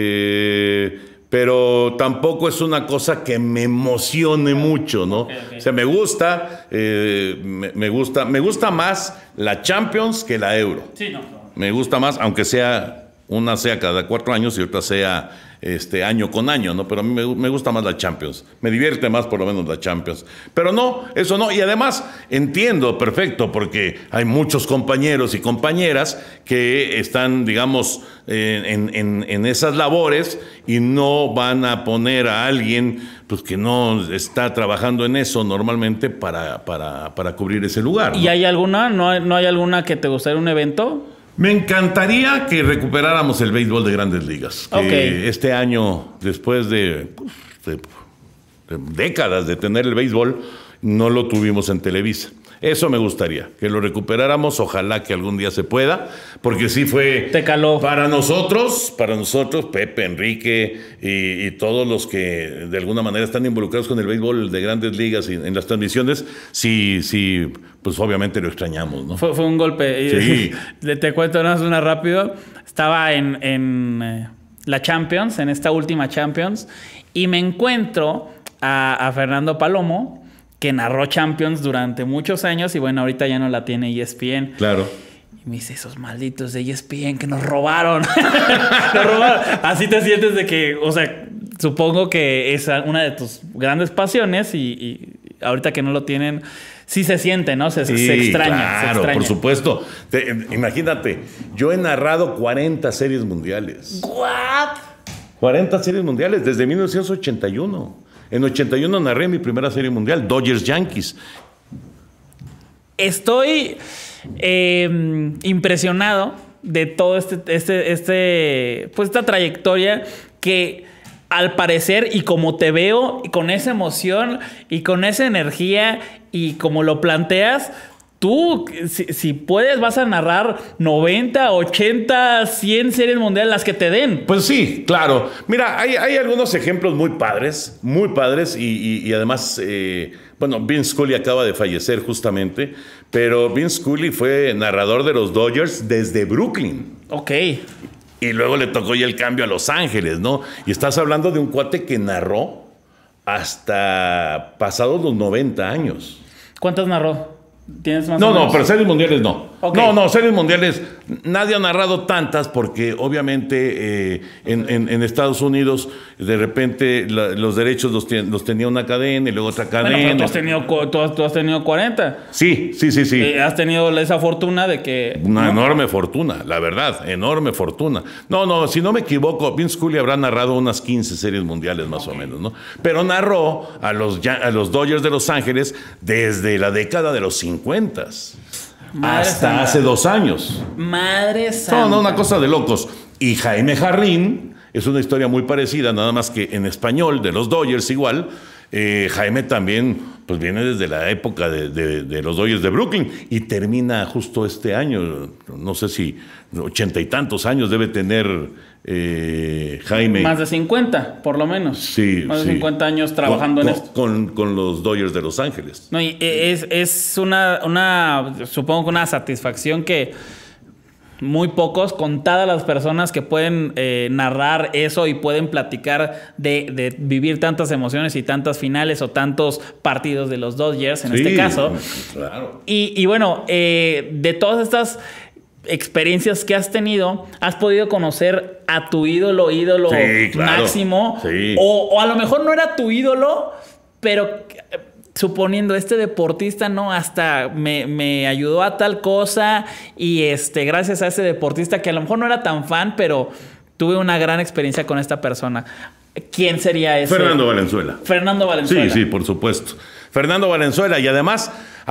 Pero tampoco es una cosa que me emocione mucho, ¿no? Okay. O sea, me gusta más la Champions que la Euro. Sí, no. Me gusta más, aunque una sea cada 4 años y otra sea año con año, ¿no? Pero a mí me gusta más la Champions. Me divierte más por lo menos la Champions. Pero no, eso no. Y además entiendo perfecto porque hay muchos compañeros y compañeras que están, digamos, en esas labores y no van a poner a alguien pues que no está trabajando en eso normalmente para cubrir ese lugar, ¿no? ¿Y hay alguna? ¿No hay alguna que te gustaría un evento? Me encantaría que recuperáramos el béisbol de Grandes Ligas. Que este año, después de décadas de tener el béisbol, no lo tuvimos en Televisa. Eso me gustaría, que lo recuperáramos. Ojalá que algún día se pueda, porque sí fue... Te caló. Para nosotros, Pepe, Enrique y todos los que de alguna manera están involucrados con el béisbol de Grandes Ligas y en las transmisiones, sí, pues obviamente lo extrañamos, ¿no? Fue un golpe. Sí. Te cuento una rápido. Estaba en la Champions, en esta última Champions, y me encuentro a Fernando Palomo, que narró Champions durante muchos años y bueno, ahorita ya no la tiene ESPN. Claro. Y me dice, esos malditos de ESPN que nos robaron. Nos robaron. Así te sientes de que, o sea, supongo que es una de tus grandes pasiones y ahorita que no lo tienen, sí se siente, ¿no? Se extraña. Claro, se extraña. Por supuesto. Imagínate, yo he narrado 40 series mundiales. ¿What? 40 series mundiales desde 1981. En 81 narré mi primera serie mundial, Dodgers-Yankees. Estoy impresionado de todo esta trayectoria que al parecer, y como te veo, y con esa emoción y con esa energía y como lo planteas, tú, si puedes, vas a narrar 90, 80, 100 series mundiales, las que te den. Pues sí, claro. Mira, hay algunos ejemplos muy padres y además, bueno, Vince Scully acaba de fallecer justamente, pero Vince Scully fue narrador de los Dodgers desde Brooklyn. Ok. Y luego le tocó ya el cambio a Los Ángeles, ¿no? Y estás hablando de un cuate que narró hasta pasados los 90 años. ¿Cuántas narró? ¿Tienes más? No, pero series mundiales no. Okay. No, series mundiales nadie ha narrado tantas porque obviamente en Estados Unidos de repente los derechos los tenía una cadena y luego otra cadena. Bueno, pero tú has tenido 40. Sí. Has tenido esa fortuna de que... Una enorme fortuna, la verdad, enorme fortuna. No, si no me equivoco, Vince Scully habrá narrado unas 15 series mundiales más o menos, ¿no? Pero narró a los Dodgers de Los Ángeles desde la década de los 50. Hasta hace 2 años. Madre santa. No, una cosa de locos. Y Jaime Jarrín es una historia muy parecida, nada más que en español, de los Dodgers igual. Jaime también pues viene desde la época de los Dodgers de Brooklyn y termina justo este año. No sé si 80 y tantos años debe tener Jaime. Más de 50, por lo menos. Sí. Más de 50 años trabajando en esto. Con los Dodgers de Los Ángeles. No, y es una supongo que una satisfacción que muy pocos, contadas las personas que pueden narrar eso y pueden platicar de vivir tantas emociones y tantas finales o tantos partidos de los Dodgers en este caso. Claro. Y bueno, de todas estas experiencias que has tenido, has podido conocer a tu ídolo sí, claro. máximo. Sí. O a lo mejor no era tu ídolo, pero suponiendo este deportista, ¿no? Hasta me ayudó a tal cosa y gracias a ese deportista que a lo mejor no era tan fan, pero tuve una gran experiencia con esta persona. ¿Quién sería ese? Fernando Valenzuela. Fernando Valenzuela. Sí, por supuesto. Fernando Valenzuela. Y además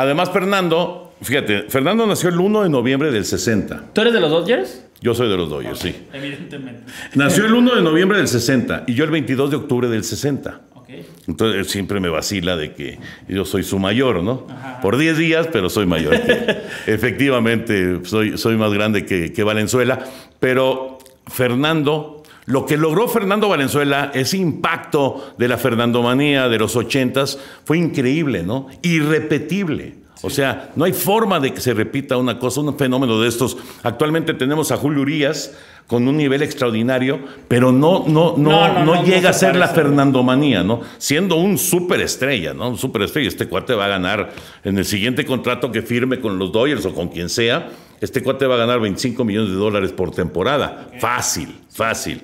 Fernando, fíjate, Fernando nació el 1 de noviembre del 60. ¿Tú eres de los Dodgers? Yo soy de los Dodgers, Okay, sí. evidentemente. Nació el 1 de noviembre del 60 y yo el 22 de octubre del 60. Okay. Entonces siempre me vacila de que yo soy su mayor, ¿no? Ajá. Por 10 días, pero soy mayor. Efectivamente, soy más grande que Valenzuela. Pero Fernando, lo que logró Fernando Valenzuela, ese impacto de la Fernandomanía de los 80s, fue increíble, ¿no? Irrepetible. O sea, no hay forma de que se repita una cosa, un fenómeno de estos. Actualmente tenemos a Julio Urías con un nivel extraordinario, pero no llega a ser la Fernandomanía, ¿no? Siendo un superestrella, ¿no? Un superestrella. Este cuate va a ganar en el siguiente contrato que firme con los Dodgers o con quien sea. Este cuate va a ganar $25 millones por temporada. Okay. Fácil.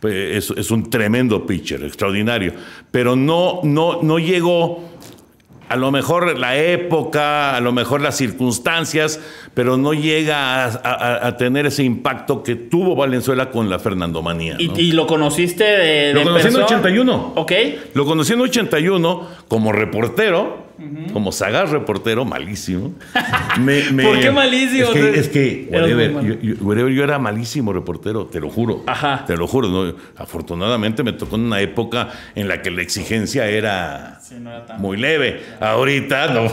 Es un tremendo pitcher, extraordinario. Pero no llegó. A lo mejor la época, a lo mejor las circunstancias, pero no llega a tener ese impacto que tuvo Valenzuela con la Fernandomanía, ¿no? ¿Y lo conociste Lo conocí en 81. Ok. Lo conocí en 81 como reportero, como sagaz reportero, malísimo. ¿Por qué malísimo? Es que whatever, yo era malísimo reportero, te lo juro. Ajá. Te lo juro. ¿No? Afortunadamente me tocó en una época en la que la exigencia era muy leve. Ahorita no.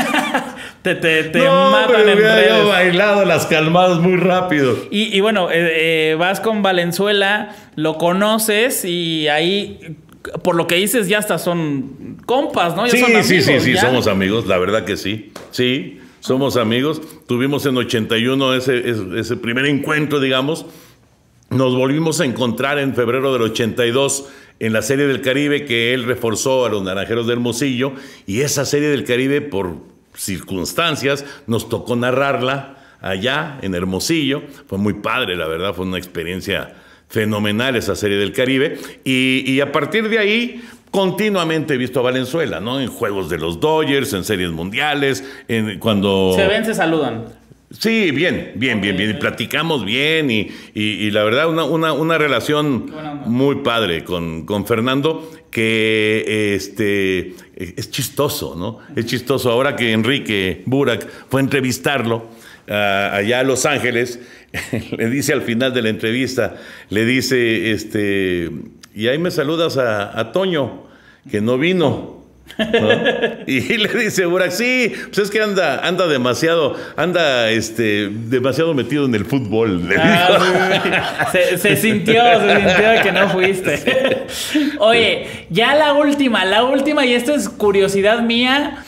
te matan en redes. Yo he bailado las calmadas muy rápido. Y bueno, vas con Valenzuela, lo conoces y ahí, por lo que dices, ya hasta son compas, ¿no? Ya son amigos, sí, ¿ya? Somos amigos, la verdad que sí. Sí, somos amigos. Tuvimos en 81 ese primer encuentro, digamos. Nos volvimos a encontrar en febrero del 82 en la Serie del Caribe que él reforzó a los Naranjeros de Hermosillo, y esa Serie del Caribe, por circunstancias, nos tocó narrarla allá en Hermosillo. Fue muy padre, la verdad, fue una experiencia fenomenal esa Serie del Caribe, y a partir de ahí continuamente he visto a Valenzuela, ¿no? En juegos de los Dodgers, en series mundiales, cuando se ven, se saludan. Sí, bien. Y platicamos bien y la verdad una relación muy padre con Fernando, que es chistoso, ¿no? Es chistoso. Ahora que Enrique Burak fue a entrevistarlo allá a Los Ángeles, le dice al final de la entrevista, le dice, y ahí me saludas a Toño, que no vino. ¿No? Y le dice Burak, sí, pues es que anda demasiado metido en el fútbol. Se sintió que no fuiste. Oye, ya la última, y esto es curiosidad mía.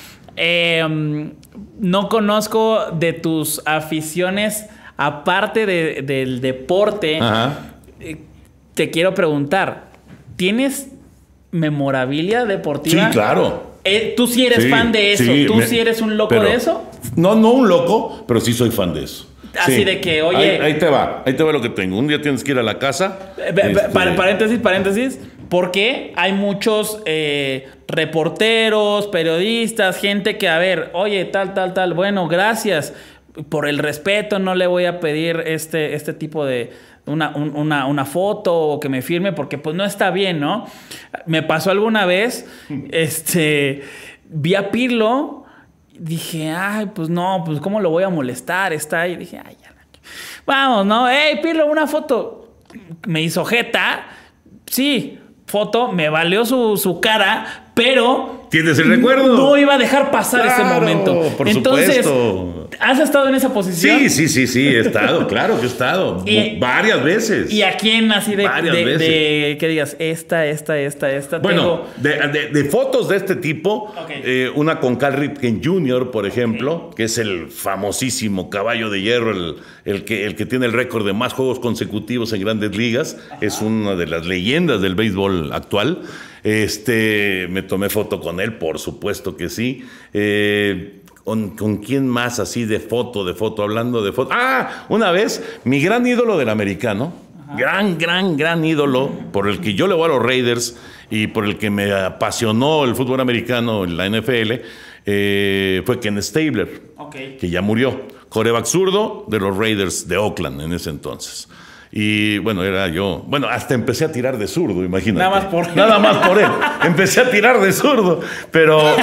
No conozco de tus aficiones, aparte del deporte. Ajá. Te quiero preguntar, ¿tienes memorabilia deportiva? Sí, claro. ¿Tú sí eres fan de eso? ¿Tú sí eres un loco de eso? No un loco, pero sí soy fan de eso. Así de que, oye... Ahí te va lo que tengo. Un día tienes que ir a la casa. Paréntesis, porque hay muchos reporteros, periodistas, gente que, a ver, oye, tal, bueno, gracias. Por el respeto no le voy a pedir este tipo de... Una foto o que me firme, porque pues no está bien, ¿no? Me pasó alguna vez, vi a Pirlo, dije, ay, pues no, pues cómo lo voy a molestar, está ahí, dije, ay, ya, vamos, ¿no? Hey, Pirlo, una foto. Me hizo jeta, sí, foto, me valió su cara, pero ¿Tienes el recuerdo? No iba a dejar pasar ese momento. Por Entonces, supuesto. ¿has estado en esa posición? Sí, he estado, claro que he estado. Varias veces. ¿Y a quién así de que digas, esta? Bueno, de fotos de este tipo, una con Cal Ripken Jr., por ejemplo, que es el famosísimo caballo de hierro, el que tiene el récord de más juegos consecutivos en Grandes Ligas. Es una de las leyendas del béisbol actual. Me tomé foto con él, por supuesto que sí. ¿Con quién más así de foto? Hablando de foto. Una vez, mi gran ídolo del americano, gran ídolo, por el que yo le voy a los Raiders y por el que me apasionó el fútbol americano en la NFL, fue Ken Stabler, que ya murió. Quarterback zurdo de los Raiders de Oakland en ese entonces. Y bueno, era yo. Bueno, hasta empecé a tirar de zurdo, imagínate. Nada más por él. Empecé a tirar de zurdo. Pero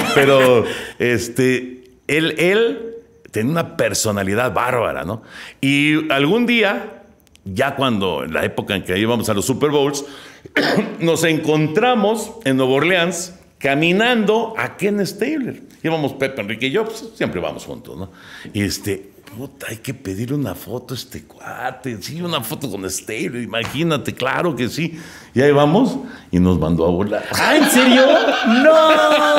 él tenía una personalidad bárbara, ¿no? Y algún día, ya cuando, en la época en que íbamos a los Super Bowls, nos encontramos en Nueva Orleans caminando a Ken Stabler. Íbamos Pepe, Enrique y yo, pues siempre vamos juntos, ¿no? Puta, hay que pedirle una foto a este cuate. Sí, una foto con Stabler, imagínate, claro que sí. Y ahí vamos y nos mandó a volar. ¿En serio? ¡No!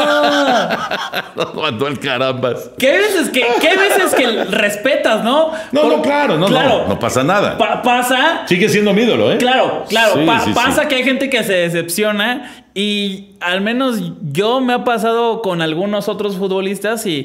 Nos mandó al carambas. ¿Qué veces que respetas, no? Claro, no pasa nada. Pasa. Sigue siendo mi ídolo, ¿eh? Claro. Sí, pasa que hay gente que se decepciona y al menos yo me ha pasado con algunos otros futbolistas y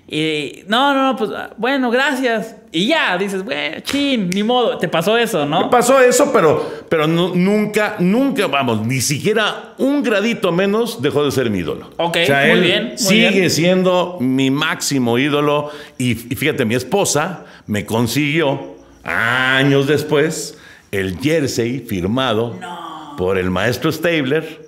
pues bueno, gracias. Y ya, dices, bueno, ni modo. Te pasó eso, ¿no? Me pasó eso, pero nunca, vamos, ni siquiera un gradito menos dejó de ser mi ídolo. Ok, o sea, muy él bien. Sigue siendo mi máximo ídolo. Y fíjate, mi esposa me consiguió años después el jersey firmado por el maestro Stabler.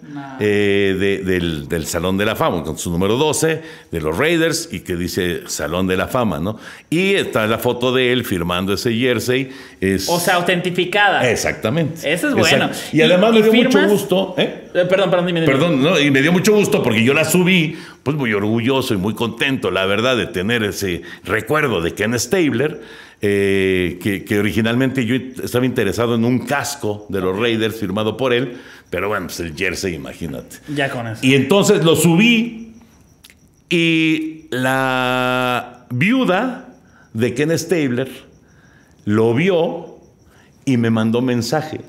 Del Salón de la Fama, con su número 12, de los Raiders, y que dice Salón de la Fama, ¿no? Y está la foto de él firmando ese jersey. O sea, autentificada. Exactamente. Eso es bueno. Y además me dio mucho gusto. Dime. Perdón, no, y me dio mucho gusto porque yo la subí, pues muy orgulloso y muy contento, la verdad, de tener ese recuerdo de Ken Stabler. Que originalmente yo estaba interesado en un casco de los Raiders firmado por él, pero bueno, pues el jersey, imagínate. Ya con eso. Y entonces lo subí y la viuda de Ken Stabler lo vio y me mandó mensaje.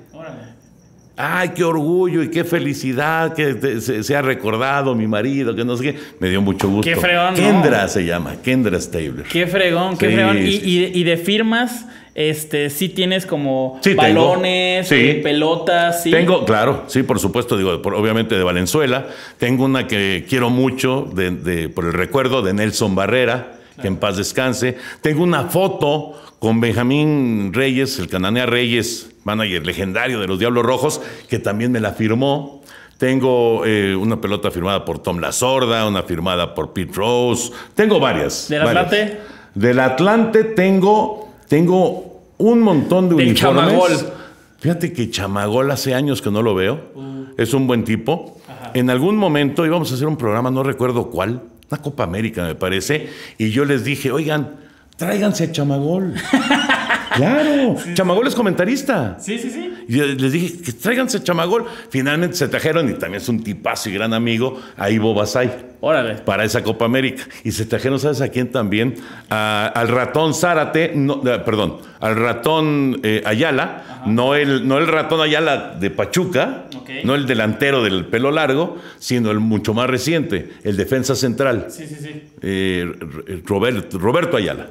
Ay, qué orgullo y qué felicidad que se ha recordado mi marido, que no sé qué. Me dio mucho gusto. Qué fregón, Kendra se llama, Kendra Stabler. Qué fregón. Y de firmas, sí tienes como balones, pelotas, sí. Tengo, claro, sí, por supuesto, obviamente de Valenzuela. Tengo una que quiero mucho por el recuerdo de Nelson Barrera, que en paz descanse. Tengo una foto con Benjamín Reyes, el Cananea Reyes, manager legendario de los Diablos Rojos, que también me la firmó. Tengo una pelota firmada por Tom La Sorda, una firmada por Pete Rose. Tengo varias. ¿Del Atlante? Del Atlante tengo un montón de uniformes. Chamagol. Fíjate que Chamagol hace años que no lo veo. Es un buen tipo. Ajá. En algún momento íbamos a hacer un programa, no recuerdo cuál, una Copa América me parece, y yo les dije, oigan, tráiganse a Chamagol. Claro, sí. Chamagol es comentarista. Sí. Y les dije que tráiganse a Chamagol. Finalmente se trajeron, y también es un tipazo y gran amigo, a Ivo Basay. Órale. Para esa Copa América. Y se trajeron, ¿sabes a quién también? Al ratón Zárate, al ratón Ayala, no el ratón Ayala de Pachuca, no el delantero del pelo largo, sino el mucho más reciente, el defensa central. Sí. Roberto Ayala.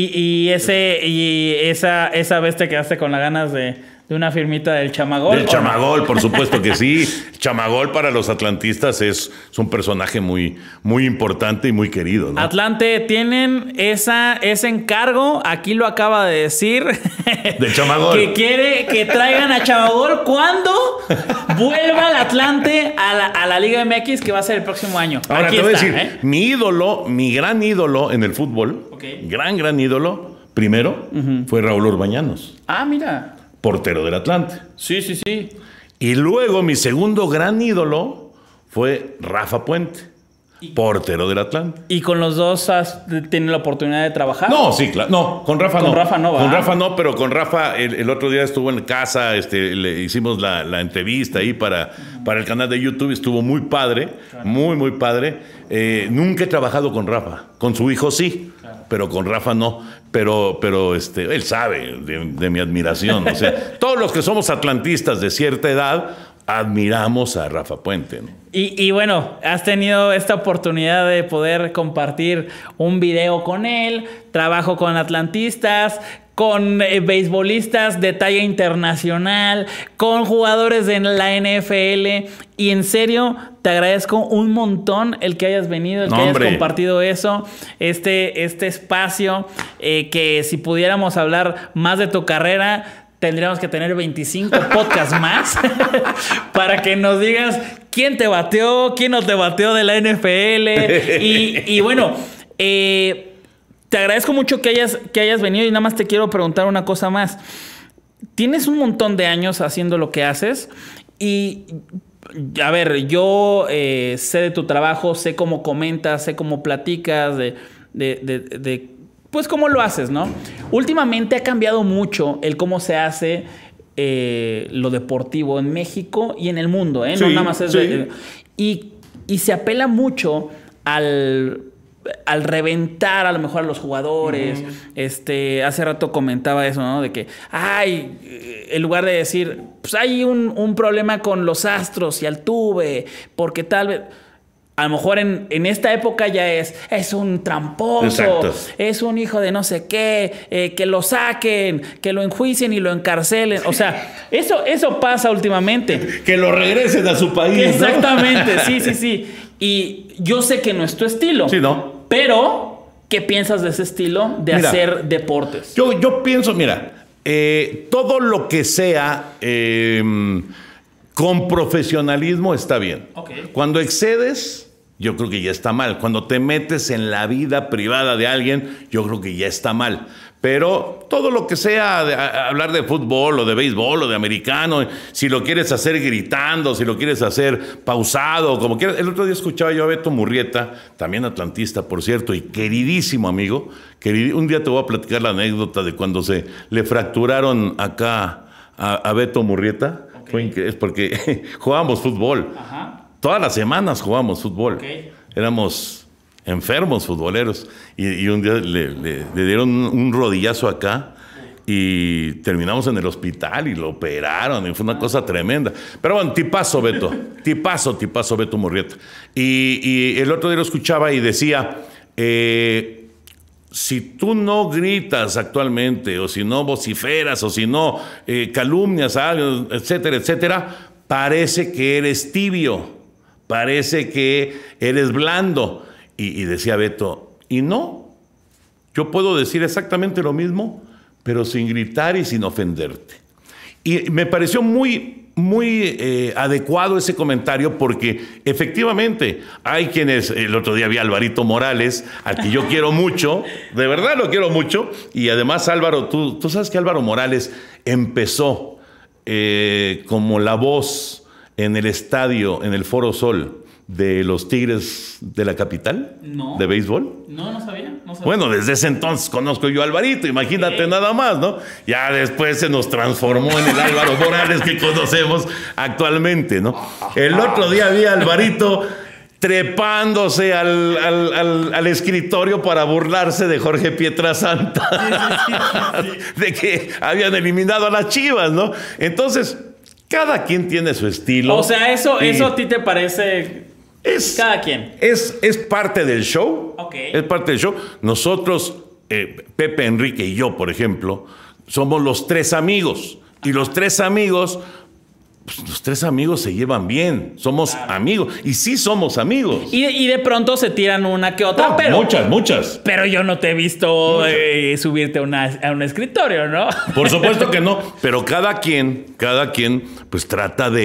Esa vez te quedaste con las ganas de una firmita del Chamagol. Del Chamagol, por supuesto que sí. Chamagol para los atlantistas es un personaje muy, muy importante y muy querido, ¿no? Atlante, tienen ese encargo, aquí lo acaba de decir. De Chamagol. Que quiere que traigan a Chamagol cuando vuelva el Atlante a la Liga MX, que va a ser el próximo año. Ahora aquí te voy a decir, mi ídolo, mi gran ídolo en el fútbol, gran ídolo, primero, fue Raúl Orbañanos. Ah, mira. Portero del Atlante. Sí. Y luego mi segundo gran ídolo fue Rafa Puente. portero del Atlante. ¿Y con los dos has tenido la oportunidad de trabajar? No, sí, claro. No, con Rafa no. Con Rafa no, ¿verdad? Con Rafa no, pero con Rafa el otro día estuvo en casa, le hicimos la entrevista ahí para el canal de YouTube, estuvo muy padre, claro. Muy padre. Nunca he trabajado con Rafa, con su hijo sí, claro. Pero con Rafa no. Pero él sabe de mi admiración. O sea, todos los que somos atlantistas de cierta edad admiramos a Rafa Puente, ¿no? Y bueno, has tenido esta oportunidad de poder compartir un video con él, trabajo con atlantistas, con beisbolistas de talla internacional, con jugadores de la NFL. Y en serio, te agradezco un montón el que hayas venido, el que hayas compartido eso, este espacio, que si pudiéramos hablar más de tu carrera, tendríamos que tener 25 podcasts más para que nos digas quién te bateó, quién no te bateó de la NFL. Y bueno, te agradezco mucho que hayas venido y nada más te quiero preguntar una cosa más. Tienes un montón de años haciendo lo que haces y, a ver, yo sé de tu trabajo, sé cómo comentas, sé cómo platicas, pues cómo lo haces, ¿no? Últimamente ha cambiado mucho el cómo se hace lo deportivo en México y en el mundo, ¿eh? Sí, no nada más es... Sí. Y se apela mucho al reventar a lo mejor a los jugadores. Hace rato comentaba eso, ¿no? De que, en lugar de decir, pues hay un problema con los Astros y Altuve, porque tal vez... A lo mejor en esta época ya es un tramposo, exacto, es un hijo de no sé qué, que lo saquen, que lo enjuicien y lo encarcelen. O sea, eso pasa últimamente. Que lo regresen a su país, exactamente, ¿no? Sí. Y yo sé que no es tu estilo. Sí, ¿no? Pero, ¿qué piensas de ese estilo de hacer deportes? Yo pienso, todo lo que sea... con profesionalismo está bien. Okay. Cuando excedes, yo creo que ya está mal. Cuando te metes en la vida privada de alguien, yo creo que ya está mal. Pero todo lo que sea hablar de fútbol o de béisbol o de americano, si lo quieres hacer gritando, si lo quieres hacer pausado, como quieras. El otro día escuchaba yo a Beto Murrieta, también atlantista, por cierto, y queridísimo amigo. Un día te voy a platicar la anécdota de cuando se le fracturaron acá a Beto Murrieta. Es porque jugábamos fútbol. Ajá. Todas las semanas jugábamos fútbol. Okay. Éramos enfermos futboleros. Y un día le dieron un rodillazo acá y terminamos en el hospital y lo operaron. Y fue una cosa tremenda. Pero bueno, tipazo Beto. Tipazo Beto Murrieta. Y el otro día lo escuchaba y decía... si tú no gritas actualmente, o si no vociferas, o si no calumnias a alguien, etcétera, etcétera, parece que eres tibio, parece que eres blando. Y decía Beto, y no, yo puedo decir exactamente lo mismo, pero sin gritar y sin ofenderte. Y me pareció muy adecuado ese comentario porque efectivamente hay quienes, el otro día vi a Alvarito Morales, al que yo quiero mucho, de verdad lo quiero mucho, y además Álvaro, tú sabes que Álvaro Morales empezó como la voz en el estadio, en el Foro Sol de los Tigres de la capital, de béisbol. No sabía. Bueno, desde ese entonces conozco yo a Alvarito, imagínate nada más, ¿no? Ya después se nos transformó en el Álvaro Morales que conocemos actualmente, ¿no? El otro día vi a Alvarito trepándose al escritorio para burlarse de Jorge Pietrasanta, de que habían eliminado a las Chivas, ¿no? Entonces, cada quien tiene su estilo. O sea, eso a ti te parece... cada quien. Es parte del show. Okay. Es parte del show. Nosotros, Pepe, Enrique y yo, por ejemplo, somos los tres amigos. Y los tres amigos se llevan bien. Somos amigos. Y sí somos amigos. Y de pronto se tiran una que otra. Pero muchas. Pero yo no te he visto subirte a un escritorio, ¿no? Por supuesto que no. Pero cada quien pues trata de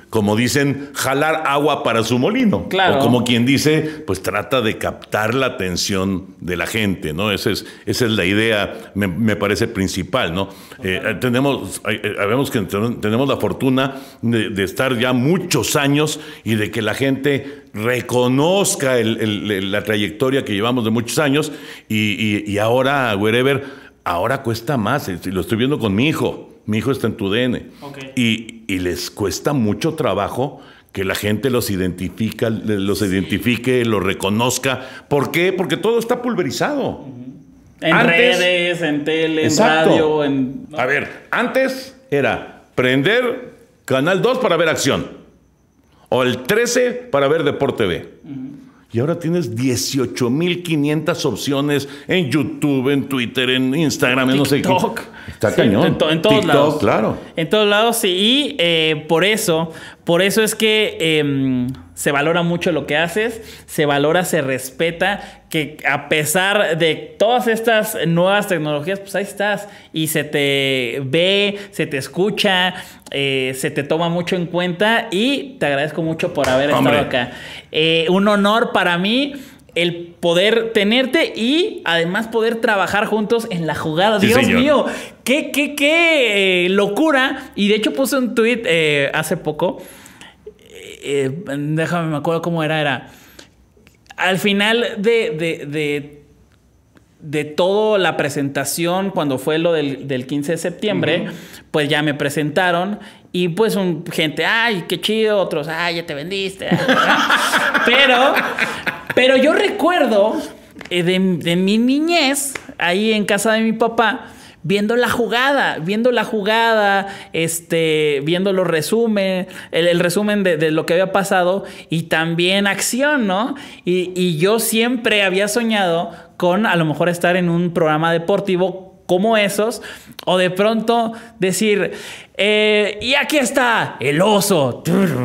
como dicen, jalar agua para su molino. Claro. O como quien dice, pues trata de captar la atención de la gente, ¿no? Esa es la idea, me parece principal, ¿no? Tenemos la fortuna de estar ya muchos años y de que la gente reconozca la trayectoria que llevamos de muchos años y ahora, wherever, ahora cuesta más. Lo estoy viendo con mi hijo. Mi hijo está en TUDN. Okay. Y les cuesta mucho trabajo que la gente los identifique, los reconozca. ¿Por qué? Porque todo está pulverizado. En redes, en tele, exacto. en radio. A ver, antes era prender Canal 2 para ver acción. O el 13 para ver Deporte TV. Y ahora tienes 18,500 opciones en YouTube, en Twitter, en Instagram, en no sé qué. Está cañón. En todos TikTok, lados. Claro. En todos lados, sí. Y por eso es que se valora mucho lo que haces, se valora, se respeta, que a pesar de todas estas nuevas tecnologías, pues ahí estás. Y se te ve, se te escucha, se te toma mucho en cuenta y te agradezco mucho por haber estado acá. Un honor para mí el poder tenerte y además poder trabajar juntos en la jugada. Sí, Dios señor. Mío, qué locura. Y de hecho puse un tweet hace poco. Déjame, me acuerdo cómo era. Al final de toda la presentación, cuando fue lo del 15 de septiembre, pues ya me presentaron y pues gente, ay, qué chido, otros, ay, ya te vendiste. Pero yo recuerdo de mi niñez, ahí en casa de mi papá, viendo la jugada, viendo los resúmenes, el resumen de lo que había pasado y también acción, ¿no? Y yo siempre había soñado con a lo mejor estar en un programa deportivo como esos, o de pronto decir, y aquí está el oso.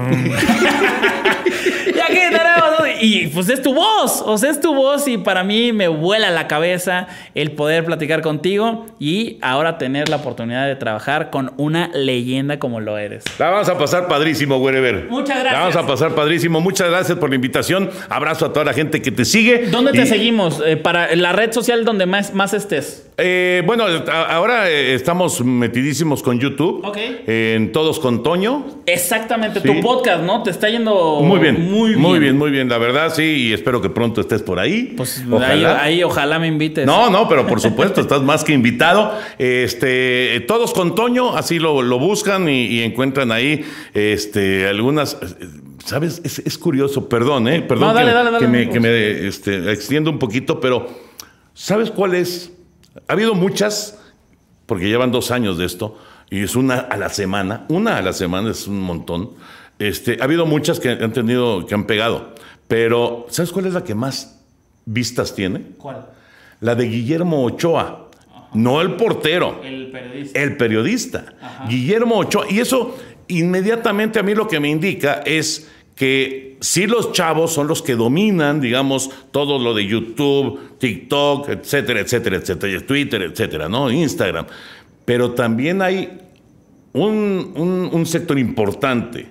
Y aquí tenemos, y pues es tu voz, y para mí me vuela la cabeza el poder platicar contigo y ahora tener la oportunidad de trabajar con una leyenda como lo eres. La vamos a pasar padrísimo, wherever. Muchas gracias. La vamos a pasar padrísimo. Muchas gracias por la invitación. Abrazo a toda la gente que te sigue. ¿Dónde te seguimos? Para la red social donde más estés. Bueno, ahora estamos metidísimos con YouTube. Okay. En Todos con Toño. Exactamente, sí. Tu podcast, ¿no? Te está yendo muy bien. Muy bien. La verdad, sí, y espero que pronto estés por ahí. Pues ojalá. Ahí ojalá me invites. No, pero por supuesto, estás más que invitado. Todos con Toño, así lo buscan y encuentran ahí algunas. ¿Sabes? Es curioso, perdón, Perdón, no, dale, que me extiendo un poquito, pero ¿sabes cuál es? Ha habido muchas, porque llevan 2 años de esto, y es una a la semana es un montón. Ha habido muchas que han pegado, pero ¿sabes cuál es la que más vistas tiene? ¿Cuál? La de Guillermo Ochoa. Ajá. No el portero. El periodista. Ajá. Guillermo Ochoa. Y eso inmediatamente a mí lo que me indica es que sí, los chavos son los que dominan, digamos, todo lo de YouTube, TikTok, etcétera, Twitter, etcétera, ¿no? Instagram. Pero también hay un sector importante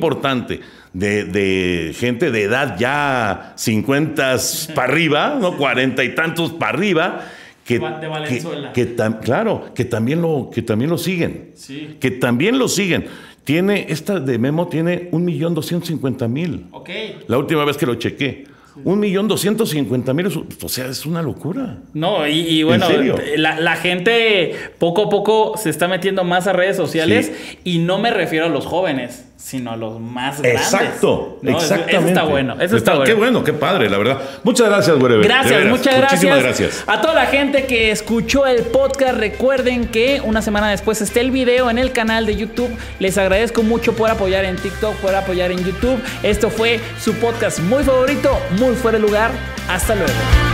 de gente de edad ya 50 para arriba, ¿no? 40 y tantos para arriba, de Valenzuela. Que también lo siguen. Sí. Que también lo siguen. Esta de Memo tiene 1,250,000. Ok. La última vez que lo chequé. 1,250,000, o sea, es una locura. No, y bueno, la gente poco a poco se está metiendo más a redes sociales, sí. Y no me refiero a los jóvenes, sino a los más grandes. Exacto, ¿no? exactamente. Eso está bueno. Qué bueno, qué padre, la verdad. Muchas gracias, wherever. Gracias, muchas gracias. Muchísimas gracias. A toda la gente que escuchó el podcast, recuerden que una semana después está el video en el canal de YouTube. Les agradezco mucho por apoyar en TikTok, por apoyar en YouTube. Esto fue su podcast muy favorito, muy fuera de lugar. Hasta luego.